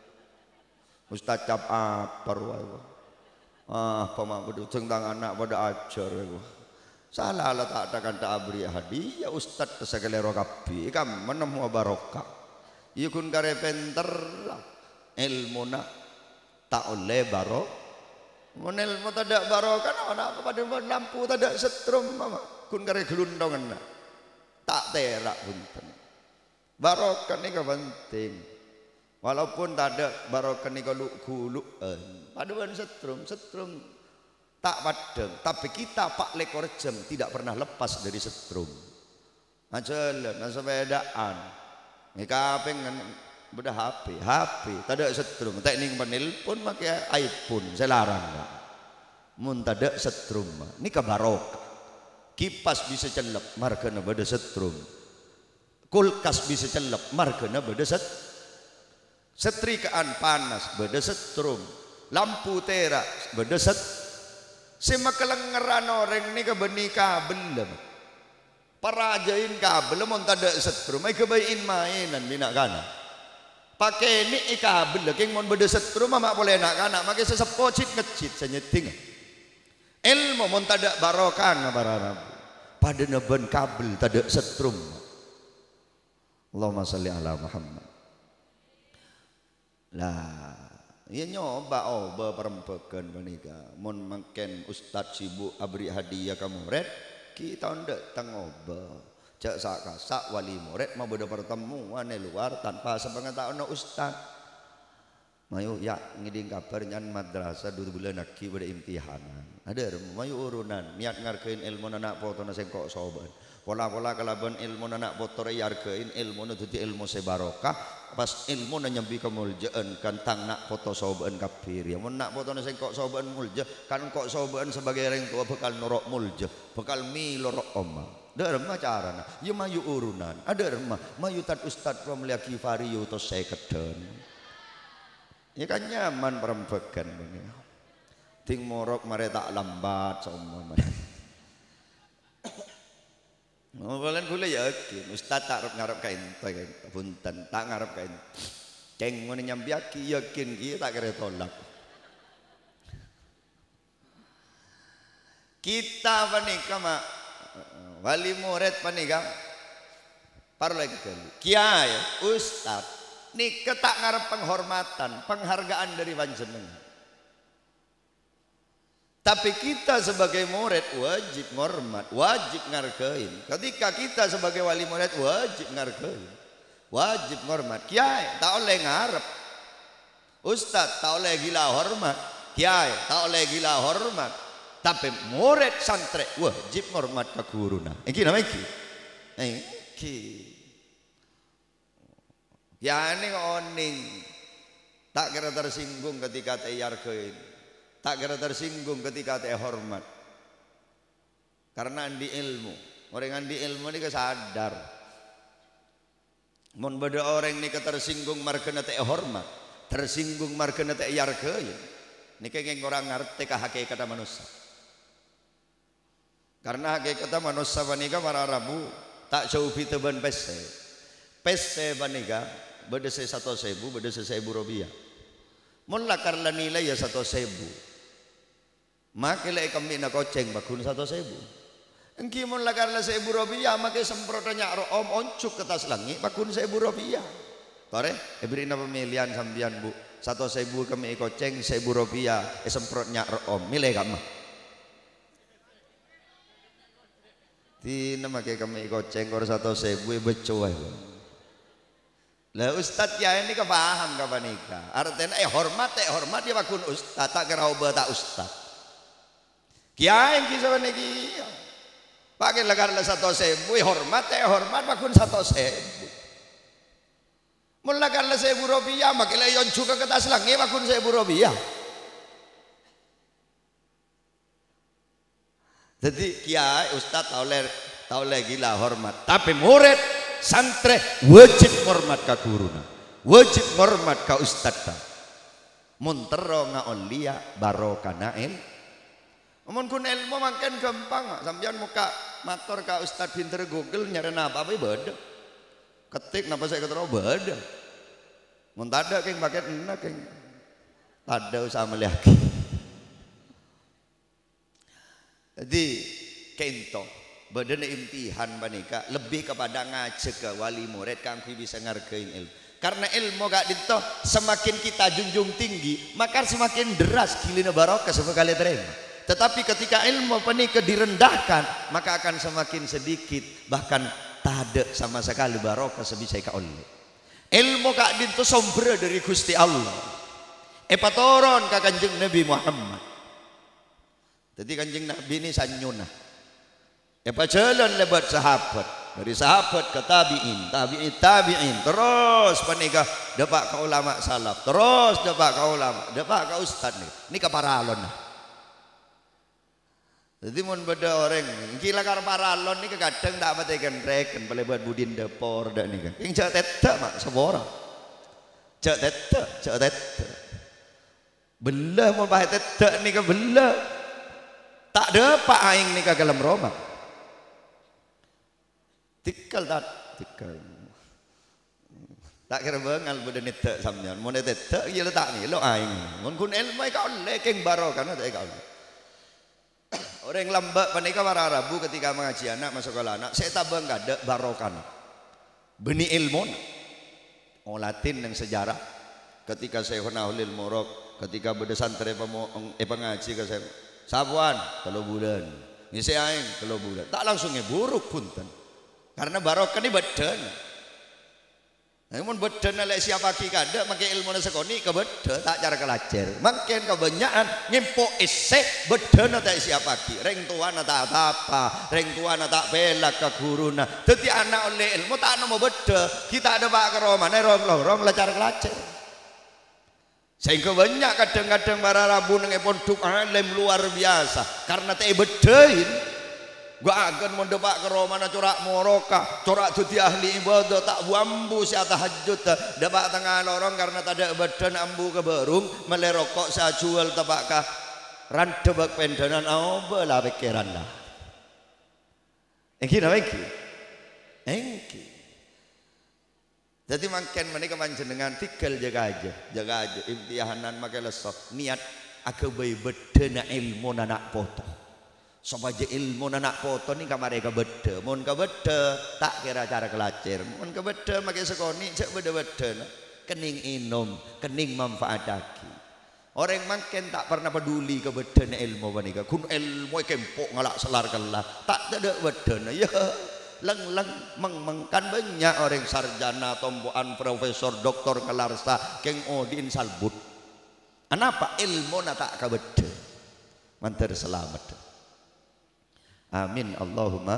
Ustaz cap apa wae. Ah, pemabudi tentang anak pada ajar aku. Salah lah tak ada kata abri hadiah ustad segala rokapi kam menemu barokah. Ikun kare penter ilmu nak tak oleh barok. Mun ilmu tak ada barokah nak apa pada lampu tak ada setrum mama. Kun kare gelundongan nak tak terak punten. Barokah ni penting. Walaupun tak ada barokah ni kalau guluan. Paduan setrum, setrum tak padang, tapi kita pak lekor jam tidak pernah lepas dari setrum. Ajalan, sepedaan, ni kaping beda H P, H P, tak ada setrum. Teknik penelpon pakai iPhone, saya larang tak. Mun tak ada setrum, ni kebarok. Kipas bisa celep, markana beda setrum. Kulkas bisa celep, markana beda set. Setrikaan panas beda setrum. Lampu terak berdeset semakelengeran orang ni kebeni kabel parajain kabel mon tak ada setrum ai kebain mainan bina kana pakai ni kabel king mon berdeset setrum mak boleh nak kana make sesepocit ngecit senyeting ilmu mon tak ada barokah barana pada neben kabel tak ada setrum. Allahumma sholli ala Muhammad. Lah ya nyoba oba perempuan menikah mon makin ustad sibuk abri hadiah ke murid kita ndak tang oba cak sak sak wali murid mau beda pertemuan di luar tanpa sepengetahuan ustad mayu ya ngiding kabar nyan madrasah dua bulan lagi pada imtihanan ada mayu urunan niat ngargain ilmu anak potona sengkok soban pola-pola kalaban ilmu anak potore yargain ilmu nu dadi ilmu sebarokah pas ilmu na nyambi kemuljaan kan tang nak foto soban kafir ya mun nak foto na sengkok soban mulja kan kok soban sebagai orang tua bekal norok mulja bekal milorok oma ada remah carana ya mayu urunan ada remah mayu tat ustad pemlia kifari to sekeden ya kan nyaman perempuan begini ting morok mare tak lambat seumpama oh, kalian kula yakin ustaz tak ngarep kain kain punten tak ngarep kain ceng mun nyambiaki yakin kieu tak kira tolak kita panika mak wali murid panika par lagi kali kiai ustaz nika tak ngarep penghormatan penghargaan dari panjenengan. Tapi kita sebagai murid wajib ngormat, wajib ngargain. Ketika kita sebagai wali murid wajib ngargain, wajib ngormat. Kiai tak oleh ngarep, ustaz tak oleh gila hormat, kiai tak oleh gila hormat. Tapi murid santri wajib ngormat ke guruna. Iki nama iki, iki. Ya ini oning, tak kira tersinggung ketika teyargain. Tak kira tersinggung ketika teh hormat karena andi ilmu orang andi ilmu ni kesadar mun beda orang ni ketersinggung markena teh hormat tersinggung markena teh yarkeun ni kengeng orang ngerti ka hakikat manusia karena hakikat manusia banika para rabu tak jauh fiteban pese pese banika beda se satu sebu beda se sebu rupiah mun lakar la nilai ya satu sebu maka lek kami nak koceng bakun satu sebu. Engki mun lakar la sebu rupiah maka semprotnya om oncuk ke atas langit bakun sebu rupiah. Tore, ebri na pemilihan sambian bu satu sebu kami koceng sebu rupiah e semprotnya om milih kamu. Tina make kami koceng kor satu sebu e beco ae. Lah ustaz ya ini kepaham kapan nikah. Artinya eh hormat eh hormat dia bakun ustaz tak kira obat tak ustaz. Kiai kisah niki pakai lagar satu sebu hormat eh hormat makun satu sebu mulakan sebu rupiah makin leyon juga ke tas langi makun sebu rupiah. Jadi kiai ustad tahu le tahu le gila hormat tapi murid santri wajib hormat ka guruna wajib hormat ka ustad ta muntero ngaolia barokana il amun kun ilmu makin gampang sampeyan muka matur ka ustad pinter Google nyari apa apa beda ketik napa saya ketero beda mun tada keng paket enak keng tada usah melihat. Jadi kento badan imtihan banika lebih kepada ngajak ke wali murid kang bisa ngargain ilmu karena ilmu gak dito semakin kita junjung tinggi maka semakin deras kilina barokah sekali terima tetapi ketika ilmu panika direndahkan maka akan semakin sedikit bahkan tak ada sama sekali barokah sebisa ka oleh ilmu gak dito sumber dari Gusti Allah epatoron ka Kanjeng Nabi Muhammad. Jadi Kanjeng Nabi ini sanyuna apa jalan lebat sahabat dari sahabat ke tabi'in tabi'in tabi'in terus panikah dapat ke ulama salaf terus dapat ke ulama dapat ke ustad nih ini ke paralon nah. Jadi mun beda orang gila kar paralon nih kadang tak apa tekan reken boleh buat budin depor dak nih kan yang cak tete mak sebora cak tete cak tete belah mun pakai tete nih ke belah tak dapat aing nih ke dalam Roma tikal tak tikal tak kira bengal bude nete sampean mun nete iya letak ni lo aing mun kun ilmu ka oleh keng baro kana tak ka orang lambak panika para Rabu ketika mengaji anak masuk sekolah anak saya tabang kada barokan benih ilmu oh Latin yang sejarah ketika saya Hunahulil Murok ketika beda santri eh pengaji ke saya sabuan kalau bulan ini saya aing kalau bulan tak langsungnya buruk punten karena barokah ini badan namun badan oleh siapa kita ada makin ilmu sekoni ke badan tak cara kelajar makin kebanyakan nyempo isek badan tak siapa ki reng tuan tak apa reng tuan tak bela ke guruna jadi anak oleh ilmu tak nama badan kita ada pak keromane rong lorong cara kelajar sehingga banyak kadang-kadang para Rabu nang pondok alim luar biasa karena teh bedain gua akan mendepak ke romana corak moroka corak jadi ahli ibadah tak buambu si tahajud depak tengah lorong karena tak ada badan ambu ke berung melerokok saya jual tepak ke rantebak pendanan apa lah pikiran lah engki apa engki engki jadi makin mereka panjenengan tinggal jaga aja jaga aja imtihanan makai lesok niat aku bayi bedana ilmu anak foto supaya ilmu anak foto ni kamar mereka beda mun ke beda tak kira cara kelajar mun ke beda makai sekoni cek beda-beda kening inom kening manfaat lagi orang makin tak pernah peduli ke bedana ilmu panika kun ilmu kempok ngalak selar kelah tak ada bedana ya leng-leng mengmengkan banyak orang sarjana tomboan profesor doktor kelarsa keng odin salbut kenapa ilmu na tak kabede mantar selamat amin Allahumma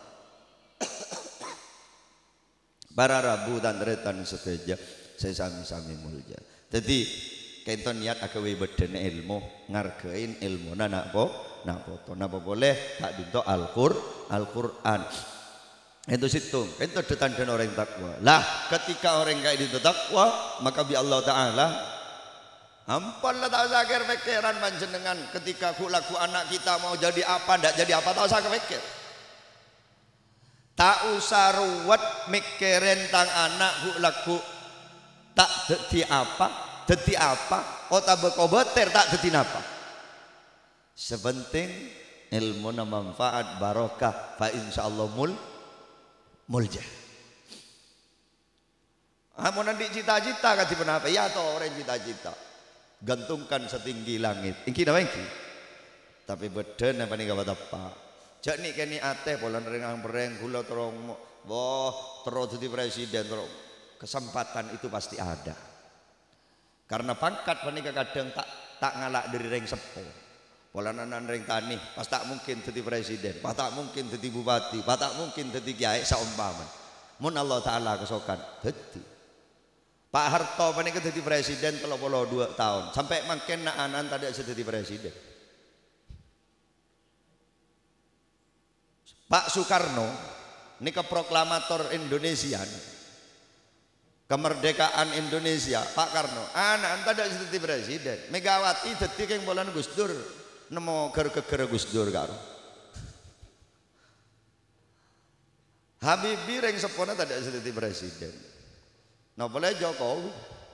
para Rabu dan retan seteja saya sami-sami mulja jadi kenton niat agawe beden ilmu ngargain ilmu na nak po nak foto napa boleh tak dinto Al-Qur Al-Qur'an itu situ itu tanda orang takwa lah ketika orang kayak itu takwa maka bi Allah Ta'ala ampun lah tak sakir pikiran panjenengan ketika kulaku anak kita mau jadi apa ndak jadi apa tak usah kepikir tak usah ruwet mikirin tang anak kulaku tak jadi apa jadi apa otak bekobeter tak jadi apa sepenting ilmu na manfaat barokah fa insyaallah mul mulja amun nanti cita-cita kasih penapa ya toh orang cita-cita gantungkan setinggi langit ingki nama ingki tapi beden apa nih kata apa jak nih kini ate polan rengang pereng gula terong boh terus jadi presiden terus kesempatan itu pasti ada karena pangkat panika kadang tak tak ngalak dari reng sepo Polananan ring tani, pas tak mungkin jadi presiden, pas tak mungkin jadi bupati, pas tak mungkin jadi kiai saumpaman. Mun Allah Ta'ala kesokan, jadi. Pak Harto panik jadi presiden telah puluh dua tahun, sampai makin nak anan tadi jadi presiden. Pak Soekarno, ini ke proklamator Indonesia, kemerdekaan Indonesia, Pak Karno, anak tadi jadi presiden. Megawati jadi yang bolan Gus Dur, nemu ger-ger Gus Dur karo. Habibie ring sepona tadi jadi presiden. Nah boleh Jokowi,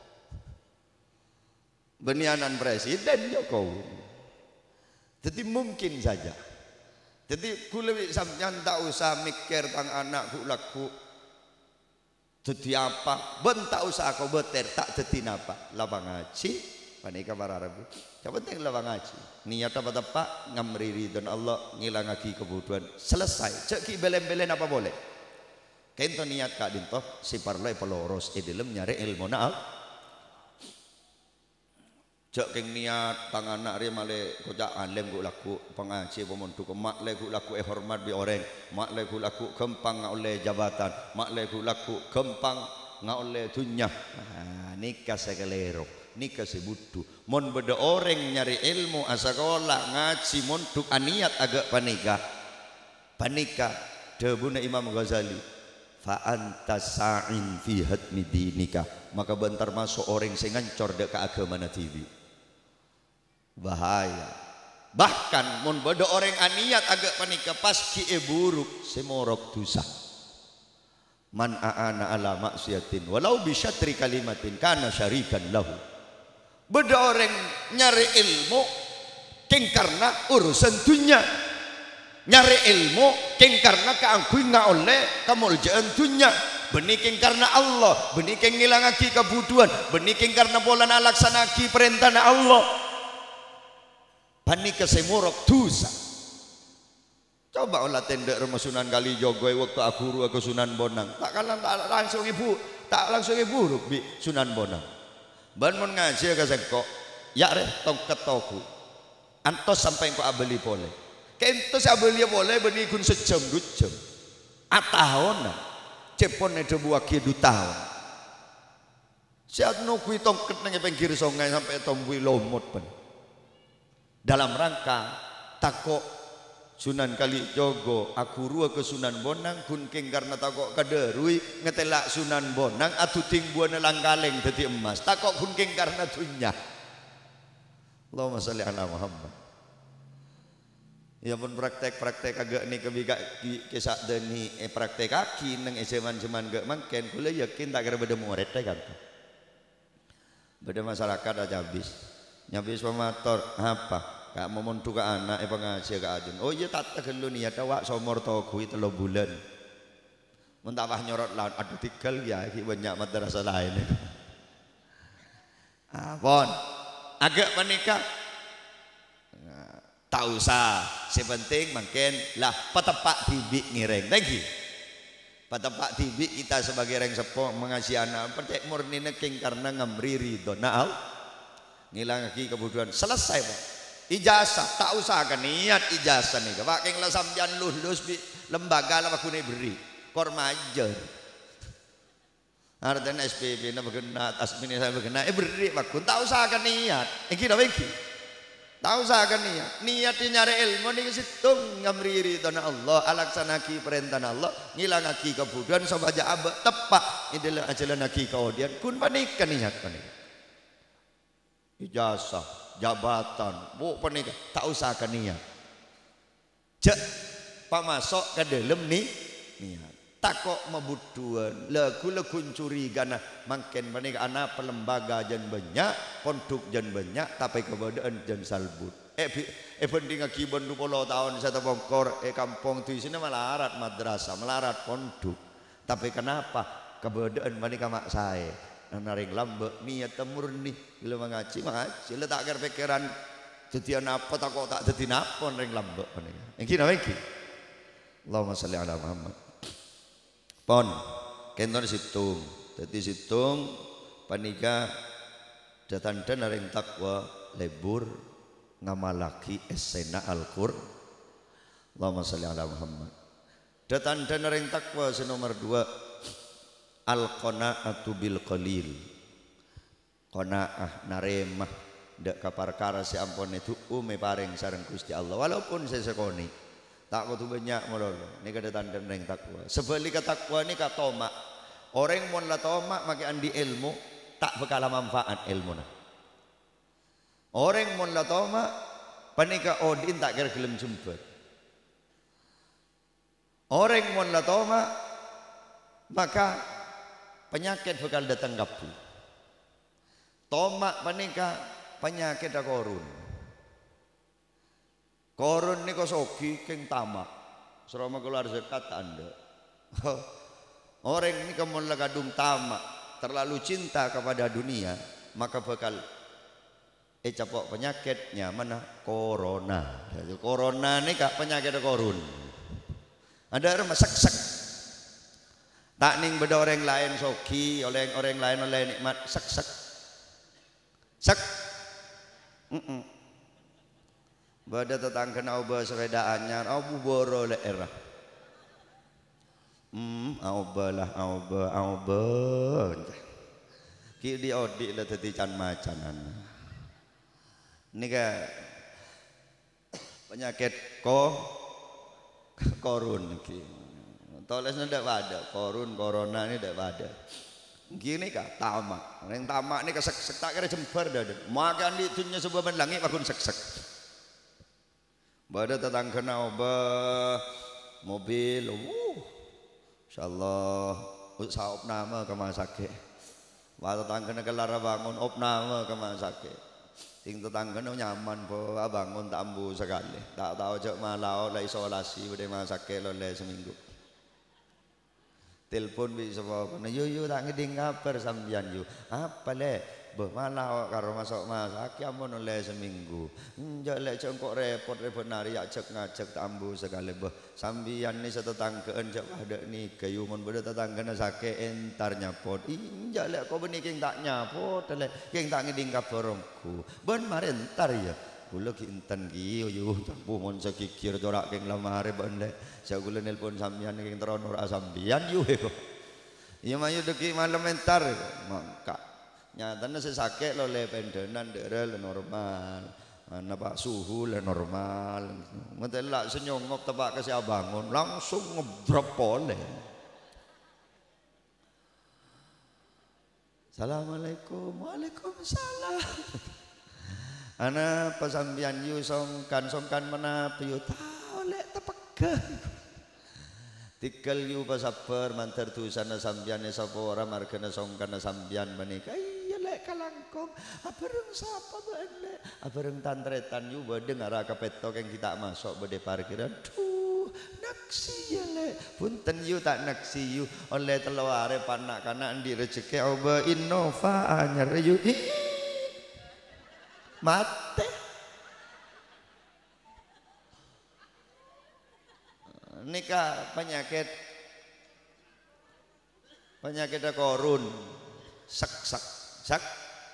benianan presiden Jokowi. Jadi mungkin saja. Jadi kulewi sampeyan tak usah mikir tang anak ku laku. Jadi apa? Ben tak usah kau beter tak jadi napa. Lapang ngaji, panika bararabu. Yang penting lapang ngaji. Niat apa tepak ngamri ridon Allah ngilang lagi kebutuhan. Selesai. Cek ki belen-belen apa boleh? Kento niat kak dintoh si parlay peloros edilem nyari ilmu naal. Cek keng niat tangan nak ria male kocak alim ku laku pengaji pemontu ke mak le ku laku eh hormat bi orang mak le ku laku kempang oleh jabatan mak le ku laku kempang oleh dunya. Ah, nikah sekelero nikah sebutu mon beda orang nyari ilmu asakola ngaji montuk aniat agak panika panika debuna Imam Ghazali fa anta sa'in fi hadmi dinika maka bentar masuk orang sing ngancor dek keagamaan T V. Bahaya. Bahkan mun bodo orang aniat agak panika pas ki e buruk semorok dosa. Man aana ala maksiatin walau bi syatri kalimatin kana syarikan lahu. Bodo orang nyari ilmu king karena urusan dunia. Nyari ilmu king karena keangkuin nga oleh kemuljaan dunia. Beniking karena Allah, beniking ngilangaki kebutuhan, beniking karena bola nalaksanaki perintah Allah. Panika semorok dosa. Coba olah tenda rumah Sunan Kalijogo waktu aku guru aku Sunan Bonang. Tak kalah tak langsung ibu, tak langsung ibu bi Sunan Bonang. Ban mon ngaji ka sengko. Ya re tong ketoku. Antos sampai ko abeli boleh. Kento si abeli boleh beni kun sejam dua jam. Atahona. Cepon ne debu aki du tahun. Siat no kui tongket nang pinggir sungai sampai tombui lomot pen. Dalam rangka takok Sunan Kalijogo aku rua ke Sunan Bonang kunking karena takok kaderui ngetelak Sunan Bonang atu ting buana langkaleng dadi emas takok kunking karena dunya. Allahumma sholli ala Muhammad. Ya pun praktek-praktek agak ni kebiga kisah deni eh praktek kaki nang eseman-seman gak mangken kula yakin tak kira beda murid kan. Beda masyarakat aja habis. Nyabis pemator apa kak mau montu ke anak eh pengaji ke ajun oh iya tak tegelu nih ada wak somor togui telo bulan mentawah nyorot lawan aduh tinggal ya banyak madrasah lain apon agak menikah nah, tak usah sepenting makin lah petepak tibik ngireng lagi petepak tibik kita sebagai orang sepuh mengasih anak percaya murni neking karena ngamri ridho naal ngilang lagi kebutuhan selesai Pak. Ijazah tak usah kan niat ijazah nih Pak keng lah sampean lulus di lembaga lah aku nih beri kormajer artinya S P B na berkenat asmini saya berkenat eh beri Pak tak usah kan niat iki dah iki tak usah kan niat niat nyari ilmu nih situng ngamri ridho Allah alaksanaki perintah Allah ngilang lagi kebutuhan sabaja abad tepak inilah ajalan lagi kaudian kun panikan niat panik ijazah, jabatan, bu penikah, tak usah ke niat. Cek, pak masuk ke dalam nih niat. Tak kok mebutuhan, lagu lagu curiga nah, makin penikah anak pelembaga jan banyak, pondok jan banyak, tapi keberadaan jan salbut. Eh, eh penting akibat dua puluh tahun saya terbongkor, eh kampung tu sini melarat madrasah, melarat pondok. Tapi kenapa keberadaan penikah mak saya? Naring lambek niat murni bila mengaji mengaji letak ker pikiran jadi apa tak kok tak jadi napa naring lambek panika iki napa iki Allahumma sholli ala Muhammad pon kenton situng dadi situng panika datanda naring takwa lebur ngamalaki esena Al-Qur. Allahumma sholli ala Muhammad. Datan dan ring takwa nomor dua al-qanaatu bil qalil. Qanaah naremah ndak kaparkara si ampun itu ume paring sareng Gusti Allah walaupun sesekoni tak kudu banyak mololo nika datan dan ring takwa. Sebalik takwa ni katoma orang mun la toma make andi ilmu tak bakal manfaat ilmuna. Orang mun la toma panika odin tak kira gelem jemput. Orang mun la toma maka penyakit bakal datang kapu. Toma panika penyakit korun. Korun ni kosogi keng tamak. Serama keluar zakat anda. Orang ini kemun la kadung tamak, terlalu cinta kepada dunia, maka bakal eh capok penyakitnya mana corona. Corona ni kak penyakit korun. Ada orang sek-sek tak ning beda orang lain soki oleh orang lain oleh nikmat sek-sek sek mm -mm. Bada tetangga nauba sepeda anyar abu boro le era hmm auba lah auba auba ki di odi lah tadi can macanan nika penyakit ko korun ki tolesnya ndak ada korun corona ini ndak ada gini kah tamak yang tamak ini kesek sek tak kira jembar dah makan di tunya sebuah langit makun sek sek pada tetangga oba mobil uh insyaallah usah opname ke masake wa tetangga kelara bangun opname ke masake ting tetangga nyaman po bangun tambu sekali tak tahu cek malau lah isolasi udah masake loleh seminggu telepon bisa apa yo yo tak ngeding kabar sambian yo apa le beh malau karo masuk masake amun oleh seminggu njak lek cek kok repot-repot nari ya cek ngajak tambu sekali beh sambian ni setetanggaan cek ada ni kayu mun beda tetanggana sake entar nyapot njak lek kok beniking tak nyapot lek king tak ngeding kabarku ben mari entar ya kula ki enten ki yo tambu mun sekikir corak king lamare ben lek sak kula nelpon sambian king terono ora sambian yo kok ya mayu deki malam entar mangka nyatanya sesake lo le pendenan dere le normal mana pak suhu le normal ngetelak senyongop tebak ke siapa bangun langsung ngebrok pole. Assalamualaikum waalaikumsalam ana pasambian yu songkan songkan mana piyu tau lek tepegah tikal yu pasabar mantar tu sana sambian sapa ora margana songkan sambian menika kalangkong abareng sapa bende abareng tantretan yu bade ngara kapetok yang kita masuk bade parkiran duh naksi ya le punten yu tak naksi yu oleh telaware panak kana ndi rezeki oba innova anyar yu mate nika penyakit penyakit korun sak sak sak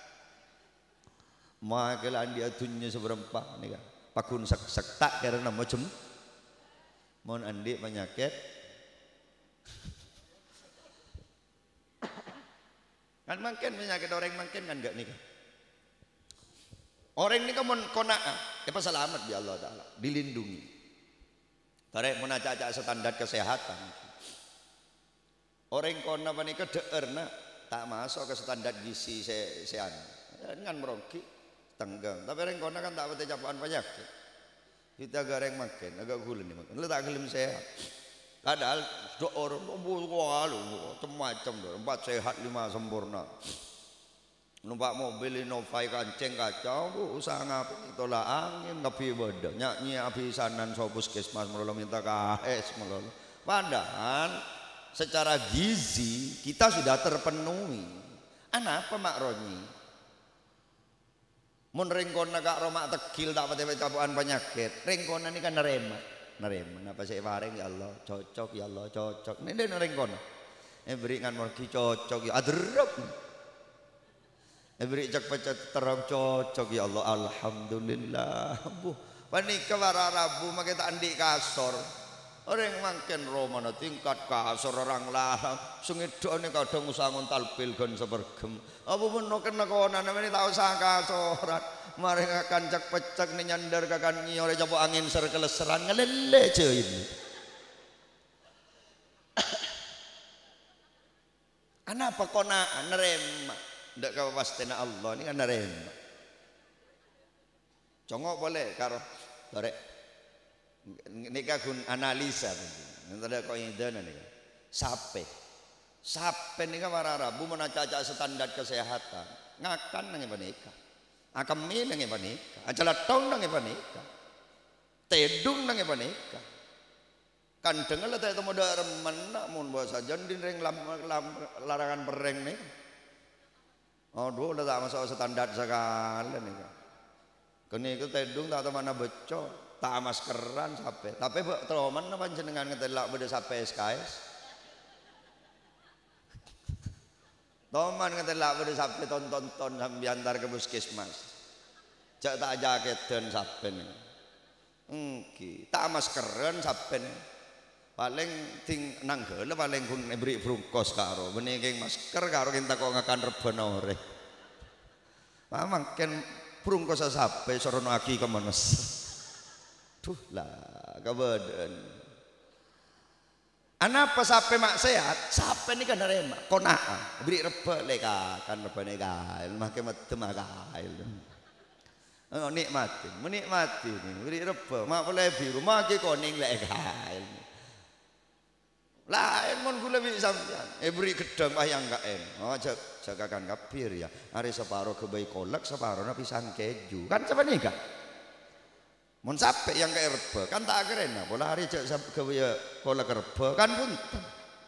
makelan dia tunya seberempat nih kan pakun sak sak tak karena macam mon andi penyakit kan makin penyakit orang makin kan enggak nih kan orang ini kan mon kona ya pas selamat ya Allah Taala dilindungi tarik mon acak-acak standar kesehatan orang kona panika deerna tak masuk ke standar gizi se sean dengan merogi tenggang tapi orang kona kan tak pati capaan penyakit kita gareng makin agak gula nih makan lu tak gelim sehat padahal dua orang wah lu macam-macam dong empat sehat lima sempurna numpak mobil Innova kanceng kacau bu usaha ngapain tolak angin tapi beda nyanyi abisanan sopus kesmas melolo minta kaes melolo padahal secara gizi kita sudah terpenuhi. Anak apa mak Roni? Mun ringkona kak romak tegil tak pati capuan penyakit. Ringkona ini kan nerema, nerema. Napa sih bareng ya Allah, cocok ya Allah, cocok. Ini dia ringkona. Eh berikan morgi cocok ya adrep. Beri cek pecet terang cocok ya Allah alhamdulillah. Bu panika wara Rabu make tak andik kasor. Orang makin romana tingkat kasor orang larang. Sungidone kadang usah ngontal pil gon sepergem. Apa pun kena konan ini tak usah kasoran. Mari akan cek pecek ni nyandar kakan nyore coba angin ser keleseran ngelele je ini. Kenapa kona nerema? Ndak kau pastena Allah ni kan nerema. Congok boleh karo torek nika kun analisa ndak kau indana nika. Sape. Sape nika wara Rabu menacaca standar kesehatan. Ngakan nang panika. Akam mi nang panika. Acala tong nang panika. Tedung nang panika. Kan dengar lah tak temu dak remen mun bahasa jandin ring larangan pereng nih. Oh dua udah tak masuk standar sekali nih. Kini itu tedung tak tahu mana becok, tak maskeran sampai. Tapi teroman apa jenengan ngetelak beda sampai S K S. Teroman ngetelak beda sampai tonton-tonton sampai antar ke puskesmas. Cak tak jaket dan sampai nih. Engki tak maskeran sampai nih. Paling ting nanggel paling kun beri brungkos karo bening masker karo kita kok ngakan reben ore. Mangken brungkos sape sorono aki kemenes. Duh lah kabeden. Anapa sape mak sehat? Sape ni kan nerema konaa beri rebe leka kan rebene gail make medem gail. Oh nikmati, menikmati ni beri rebe mak boleh biru mak ki koning lek gail. Lain mon kula wi sampean e beri gedang wayang kaen oh jagakan kapir ya are separo kebai kolak separo na pisang keju kan sampe nika mon sampe yang kae rebe kan tak keren pola hari jak kebai kolak rebe kan punten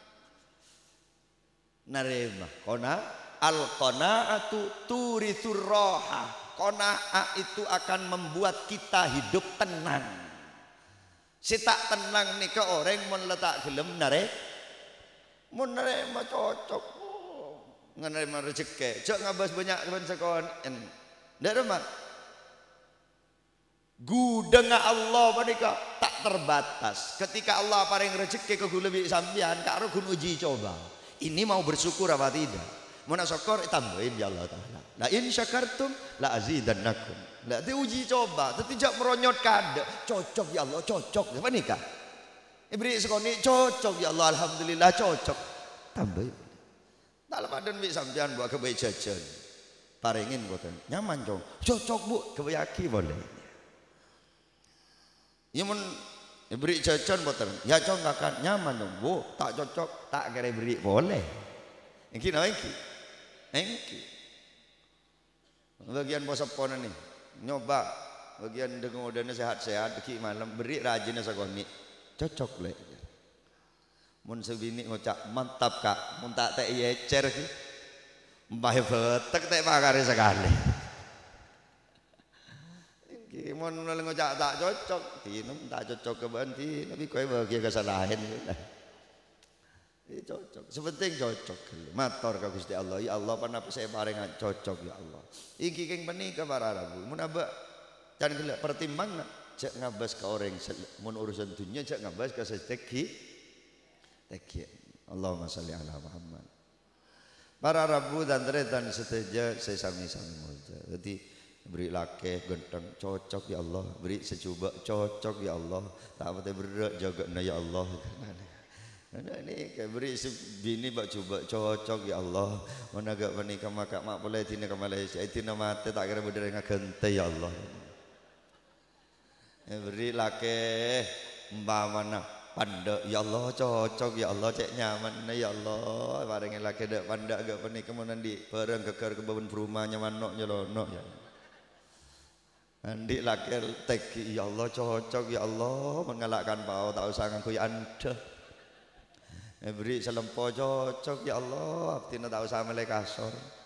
narema kona al qanaatu turithur roha qanaah itu akan membuat kita hidup tenang. Si tak tenang nih ke orang mun letak gelem nare mun nerema cocok ngenerima rezeki cok ngabas banyak teman sekon ndak rumah gudeng Allah panika tak terbatas ketika Allah paring rezeki ke lebih sampean karo gun uji coba ini mau bersyukur apa tidak mau syukur tambahin ya Allah taala la in syakartum la azidannakum. Nggak diuji coba, tidak meronyot kada. Cocok ya Allah, cocok. Apa nikah? Ibri sekoni cocok ya Allah, alhamdulillah cocok. Tambah. Tak lepas dan bisa sampean buat kebaik jajan. Paringin boten. Nyaman dong. Cocok bu, kebayaki boleh. Ya mun ibri jajan boten. Ya cong kakak nyaman dong bu. Tak cocok, tak kira beri boleh. Engki no engki. Engki. Bagian bosopon nih. Nyoba bagian dengung udahnya sehat-sehat deki malam beri rajinnya sagoni cocok le mun sebini ngucap mantap kak mun tak teh yecer ki mbah betek teh pakare sekali iki mun ngucap tak cocok tinem tak cocok ke banti tapi kowe bagian kesalahan iki cocok sepenting cocok matur ka Gusti Allah ya Allah panapa saya paringan cocok ya Allah iki keng menika para Rabu mun aba can gelek pertimbang cek ngabas ka orang mun urusan dunia cek ngabas ka seteki teki Allahumma sholli ala Muhammad para Rabu dan tretan seteja saya sami-sami moja jadi beri lake genteng cocok ya Allah beri secuba cocok ya Allah tak apa berat jaga ya Allah nah ini kayak beri bini bak coba cocok ya Allah mana gak menikah maka mak boleh tina ke Malaysia tina mati tak kira berdiri ngagente ya Allah beri laki mbak mana pandai ya Allah cocok ya Allah cek nyaman ya Allah barangnya laki dak pandai agak menikah mau nanti bareng kekar ke babon perumah nyaman nok nyelonok ya nanti laki teki ya Allah cocok ya Allah mengalahkan bau tak usah ngaku anda beri selempo cocok ya Allah tina tak usah melek kasor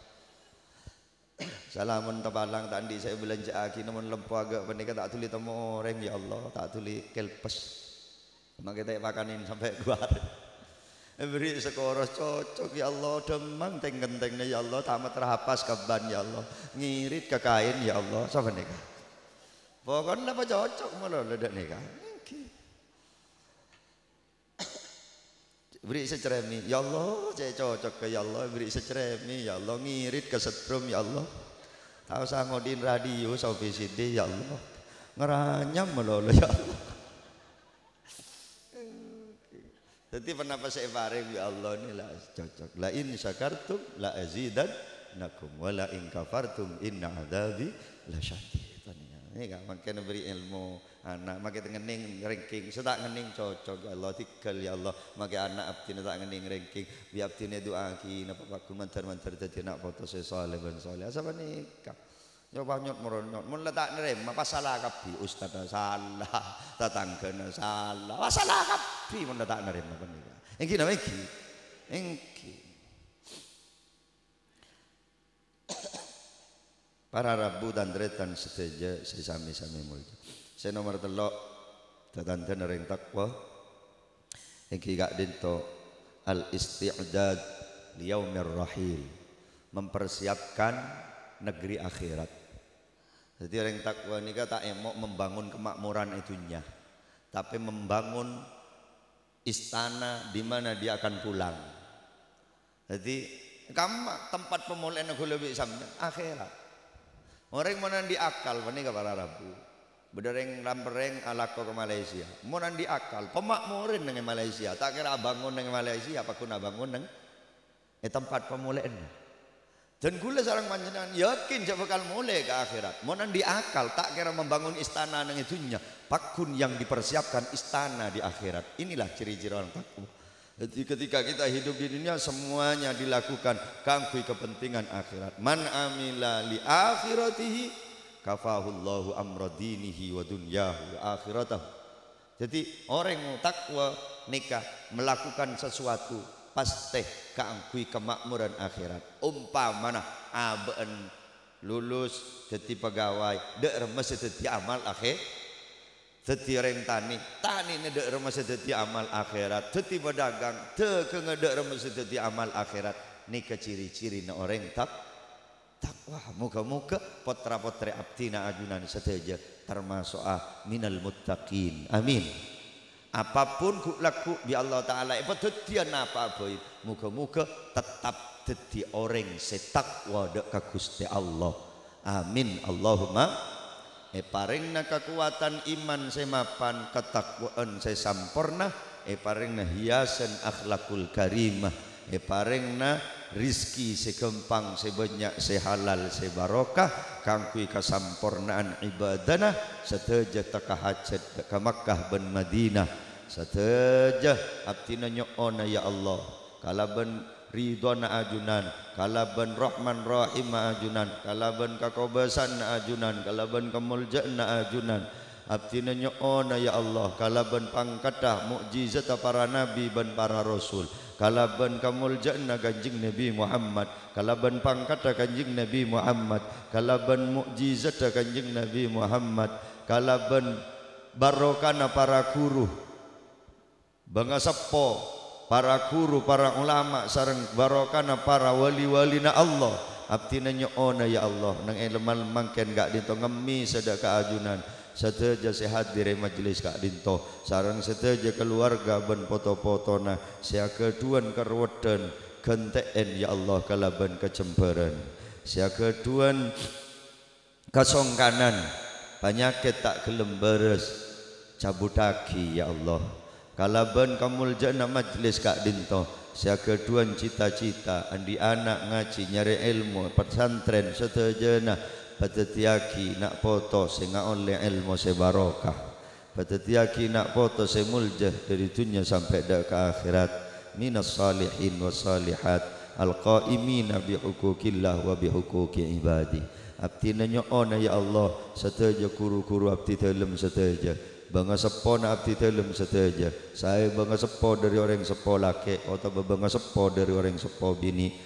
salamun tebalang tadi saya belanja aki namun lempo agak menika tak tuli temu orang ya Allah tak tuli kelpes maka kita makanin sampai keluar beri sekoros cocok ya Allah, demang teng gentengnya ya Allah, tamat terhapas keban ya Allah, ngirit ke kain ya Allah, sama nikah. Pokoknya apa cocok malah ledak nikah. Beri seceremi ya Allah, saya cocok ke ya Allah, beri seceremi ya Allah, ngirit ke setrum ya Allah, tahu saya ngodin radio sau V C D ya Allah, ngeranyam malah ya Allah. Jadi kenapa saya bareng ya Allah ini lah cocok. La in syakartum la azidannakum wa la in kafartum inna adzabi lasyadid. Ini kan makin beri ilmu anak makin ngening ranking sedak ngening cocok ya Allah tikel ya Allah makin anak abdi tak ngening ranking bi abdi ne doa ki napa pakun mantar-mantar dadi anak foto saleh ben saleh asal nikah. Nyoba nyot meronot mun letak nerima apa salah kapi ustaz salah tatangkeun salah apa salah kapi mun letak nerima pernikahan engki nama engki engki para rabu dan dretan seteja sesami-sami mulya saya nomor telok tetanten ring takwa engki gak dinto al isti'dad liyaumir rahil mempersiapkan negeri akhirat. Jadi orang takwa ini tak emok membangun kemakmuran itunya, tapi membangun istana di mana dia akan pulang. Jadi kamu tempat pemulihan aku lebih sampai akhirat. Orang mana di akal, ini ke para rabu. Bedereng lampereng alako ke Malaysia. Mana di akal, pemakmurin dengan Malaysia. Tak kira bangun dengan Malaysia, apa kuna bangun dengan eh, tempat pemulihan. Dan gula sarang panjenengan yakin saya bakal mulai ke akhirat. Mau nanti akal tak kira membangun istana nang itunya. Pakun yang dipersiapkan istana di akhirat. Inilah ciri-ciri orang takwa. Jadi ketika kita hidup di dunia semuanya dilakukan kangkui kepentingan akhirat. Man amila li akhiratihi kafahullahu amra dinihi wa dunyahu wa akhiratahu. Jadi orang yang takwa nikah melakukan sesuatu pasti keangkui kemakmuran akhirat. Umpamana aben lulus jadi pegawai dek remes jadi amal akhir jadi orang tani tani ne dek remes jadi amal akhirat jadi pedagang dek ngedek remes jadi amal akhirat. Ini ciri-ciri na orang tak takwa. Muka-muka potra-potri abdina ajunan seteja termasuk ah minal muttaqin. Amin. Apapun ku laku bi Allah Ta'ala apa tetian apa boy muka-muka tetap teti orang setakwa dek ka Gusti Allah. Amin Allahumma e paringna kekuatan iman semapan ketakwaan sesampurna e paringna hiasan akhlakul karimah e paringna rizki sekempang sebanyak sehalal sebarokah kangkui kasampurnaan ibadana seteja taka hajat ka Makkah ben Madinah seteja abdina nyo'ona ya Allah kalaban ridwana ajunan kalaban rahman rahim ajunan kalaban kakobasan ajunan kalaban kemuljaan ajunan abdina nyo'ona ya Allah kalaban pangkatah mukjizat para nabi dan para rasul kalaban kamuljaan kanjing Nabi Muhammad kalaban pangkatah kanjing Nabi Muhammad kalaban mukjizat kanjing Nabi Muhammad kalaban barokana para guru bangga sepo para guru para ulama sareng barokana para wali-wali na Allah abdina nyo'ona ya Allah nang elemal mangken gak dinto ngemi sedekah ajunan seteja sehat di majelis kak dinto sarang seteja keluarga ben foto-fotona sia keduan kerweden genteen ya Allah kalaban kecemperan sia keduan kasongkanan penyakit tak gelem beres cabutaki ya Allah kalaban kamuljana majelis kak dinto sia keduan cita-cita andi anak ngaji nyari ilmu pesantren setejana patetiaki nak foto sehingga oleh ilmu sebarokah patetiaki nak foto semuljah dari dunia sampai dak ke akhirat minas salihin was salihat alqaimina bi hukukillah wa bi hukuki ibadi abdi nyo'ona ya Allah seteja kuru-kuru abdi telem seteja bangga sepo na abdi telem seteja saya bangga sepo dari orang sepo laki atau bangga sepo dari orang sepo bini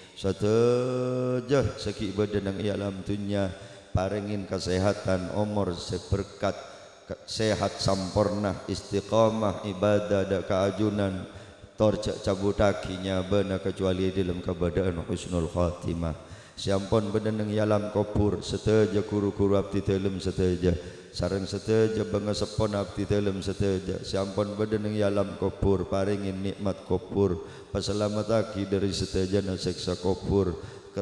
seteja seki badan yang ialam dunia paringin kesehatan umur seberkat sehat sampurna istiqamah ibadah dak keajunan torcak cabut kakinya benar kecuali dalam keadaan husnul khatimah. Siampun benar nang yalam kopur seteja kuru-kuru abdi telem seteja sareng seteja bengesepon abdi telem seteja. Siampun benar nang yalam kopur paringin nikmat kopur paselamataki dari seteja na seksa kopur.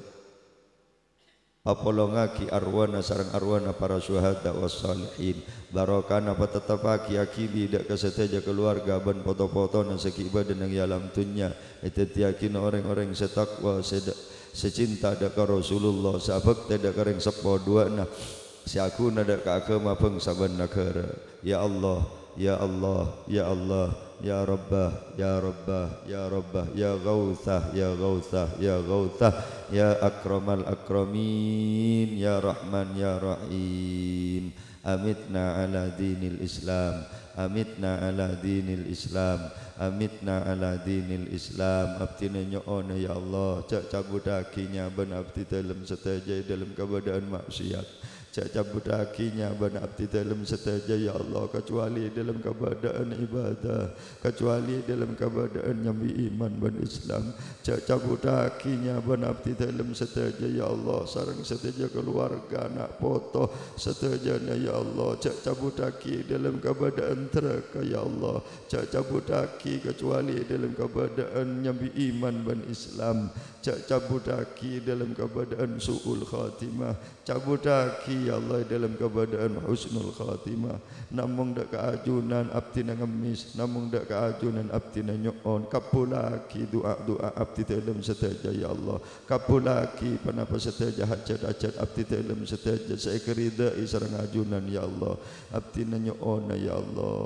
Apolongaki arwana sarang arwana para syuhada was salihin barokana patatapaki akibi dak keseteja keluarga ban foto-foto na sekiba dan yang alam dunya itu yakin orang-orang setakwa sed secinta dak Rasulullah sabak dak kareng sepo dua na siakuna dak ka agama bangsa ban negara. Ya Allah ya Allah ya Allah ya Rabbah ya Rabbah ya Rabbah ya Gauthah ya Gauthah ya Gauthah ya Akramal Akramin ya Rahman ya Rahim. Amitna ala dinil Islam amitna ala dinil Islam amitna ala dinil Islam. Abdi nyo'ona ya Allah cak cabut dakinya ben abdi dalam seteja dalam keadaan maksiat. Cak cabut kakinya ban abdi dalam seteja ya Allah kecuali dalam keadaan ibadah kecuali dalam keadaan nyambi iman ban Islam. Cak cabut kakinya ban abdi dalam seteja ya Allah sareng seteja keluarga anak foto setejanya ya Allah. Cak cabut kaki dalam keadaan neraka ya Allah. Cak cabut kaki kecuali dalam keadaan nyambi iman ban Islam. Cak cabut kaki dalam keadaan su'ul khatimah. Cabut kaki ya Allah dalam keadaan husnul khatimah. Namung dak keajunan abdi na ngemis namung dak keajunan abdi na nyoon kapulaki doa-doa abdi dalam seteja ya Allah. Kapulaki panapa seteja hajat-hajat abdi dalam seteja saekeridai sareng ajunan ya Allah. Abdi na nyoon ya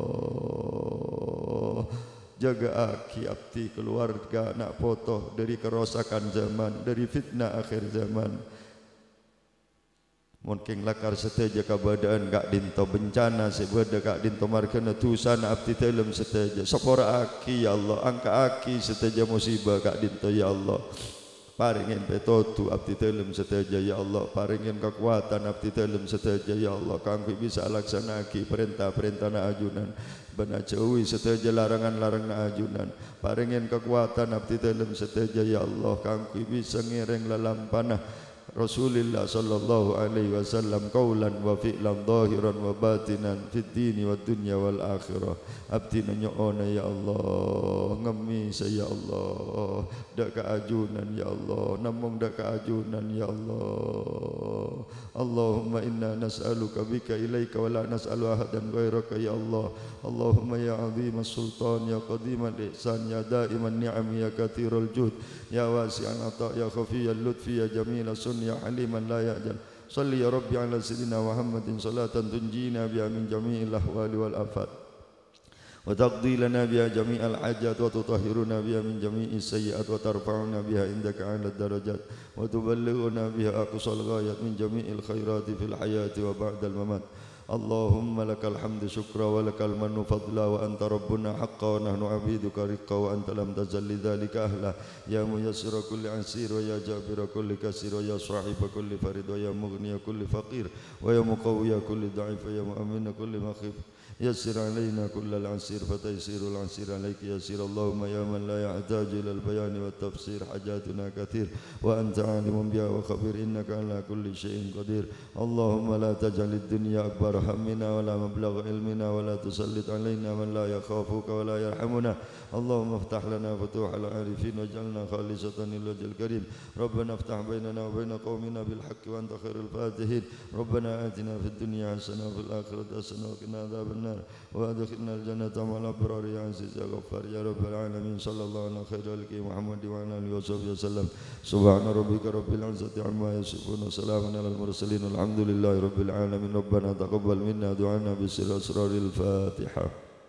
Allah. Jaga aki abdi keluarga nak foto dari kerosakan zaman dari fitnah akhir zaman. Mungkin lakar seteja keadaan gak dinto bencana sebeda gak dinto markana tusan abdi telem seteja sepora aki ya Allah angka aki seteja musibah gak dinto ya Allah. Paringin petotu abdi telem seteja ya Allah. Paringin kekuatan abdi telem seteja ya Allah kanggo bisa laksanaki perintah-perintah na ajunan bana jauhi seteja larangan-larang na ajunan. Paringin kekuatan abdi telem seteja ya Allah kanggo bisa ngireng lalampana Rasulullah sallallahu alaihi wasallam qaulan wa fi'lan zahiran wa batinan fid dini wad dunya wal akhirah. Abdi nyoona ya Allah ngemis ya Allah dak kaajunan ya Allah namung dak kaajunan ya Allah. Allahumma inna nas'aluka bika ilaika wa la nas'alu ahadan ghairaka ya Allah. Allahumma ya azimas sultan ya qadimal ihsan ya daiman ni'am ya kathirul jud ya wasi'an ata ya khafiyal lutfi ya jamil sun ya haliman la ya'jal. Salli ya Rabbi ala sayyidina Muhammadin salatan tunjina biha min jami'il ahwali wal afat wa taqdi lana biha jami'al hajat wa tutahhiruna biha min jami'is sayyi'at wa tarfa'una biha indaka 'ala darajat wa tuballighuna biha aqsal ghayat min jami'il khairati fil hayati wa ba'dal mamat. Allahumma lakal hamdu syukra wa lakal mannu fadla wa anta rabbuna haqqa wa nahnu abiduka riqqa wa anta lam tazal lidzalika ahla ya muyassira kulli asir wa ya jabira kulli kasir wa ya sahiba kulli farid wa ya mughniya kulli faqir wa ya muqawwiya kulli da'if wa ya mu'mina kulli makhif. يسر علينا كل العسير فتيسير العسير عليك يسير. اللهم يا من لا يحتاج إلى البيان والتفسير حاجاتنا كثير وأنت عالم بها وخبير إنك على كل شيء قدير. اللهم لا تجعل الدنيا أكبر همنا ولا مبلغ علمنا ولا تسلط علينا من لا يخافك ولا يرحمنا. اللهم افتح لنا فتوح العارفين واجعلنا خالصة للوجه الكريم. ربنا افتح بيننا وبين قومنا بالحق وأنت خير الفاتحين. ربنا آتنا في الدنيا حسنة وفي الآخرة حسنة وقنا عذاب النار وادخلنا الجنة مع الأبرار يا عزيز يا غفار يا رب العالمين. صلى الله على خير خلقه محمد وعلى آله وصحبه وسلم. سبحان ربك رب العزة عما يصفون وسلام على المرسلين والحمد لله رب العالمين. ربنا تقبل منا دعانا بسر أسرار الفاتحة.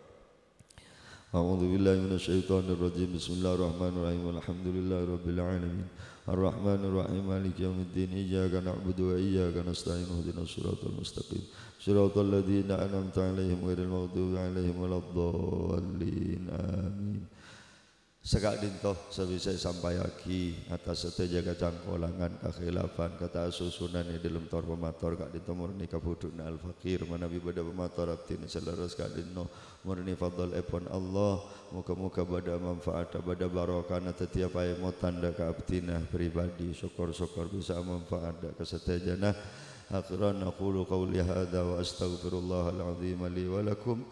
أعوذ بالله من الشيطان الرجيم. بسم الله الرحمن الرحيم. الحمد لله رب العالمين الرحمن الرحيم مالك يوم الدين. إياك نعبد وإياك نستعين اهدنا الصراط المستقيم صراط الذين أنعمت عليهم غير المغضوب عليهم ولا الضالين آمين. Sekak dintoh sebisa sampai lagi atas seteja kacang kolangan kekhilafan kata susunan di dalam tor pemator kak dintoh murni kabuduna al fakir manabi pada pemator abdin selaras kak dintoh murni fadl epon Allah muka-muka pada manfaat pada barokah setiap ayat tanda ke abdina pribadi syukur-syukur bisa manfaat ke setejana akhiran aqulu qawli hadza wa astaghfirullahal azim li wa lakum.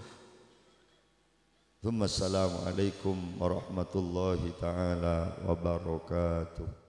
Assalamualaikum warahmatullahi taala wabarakatuh.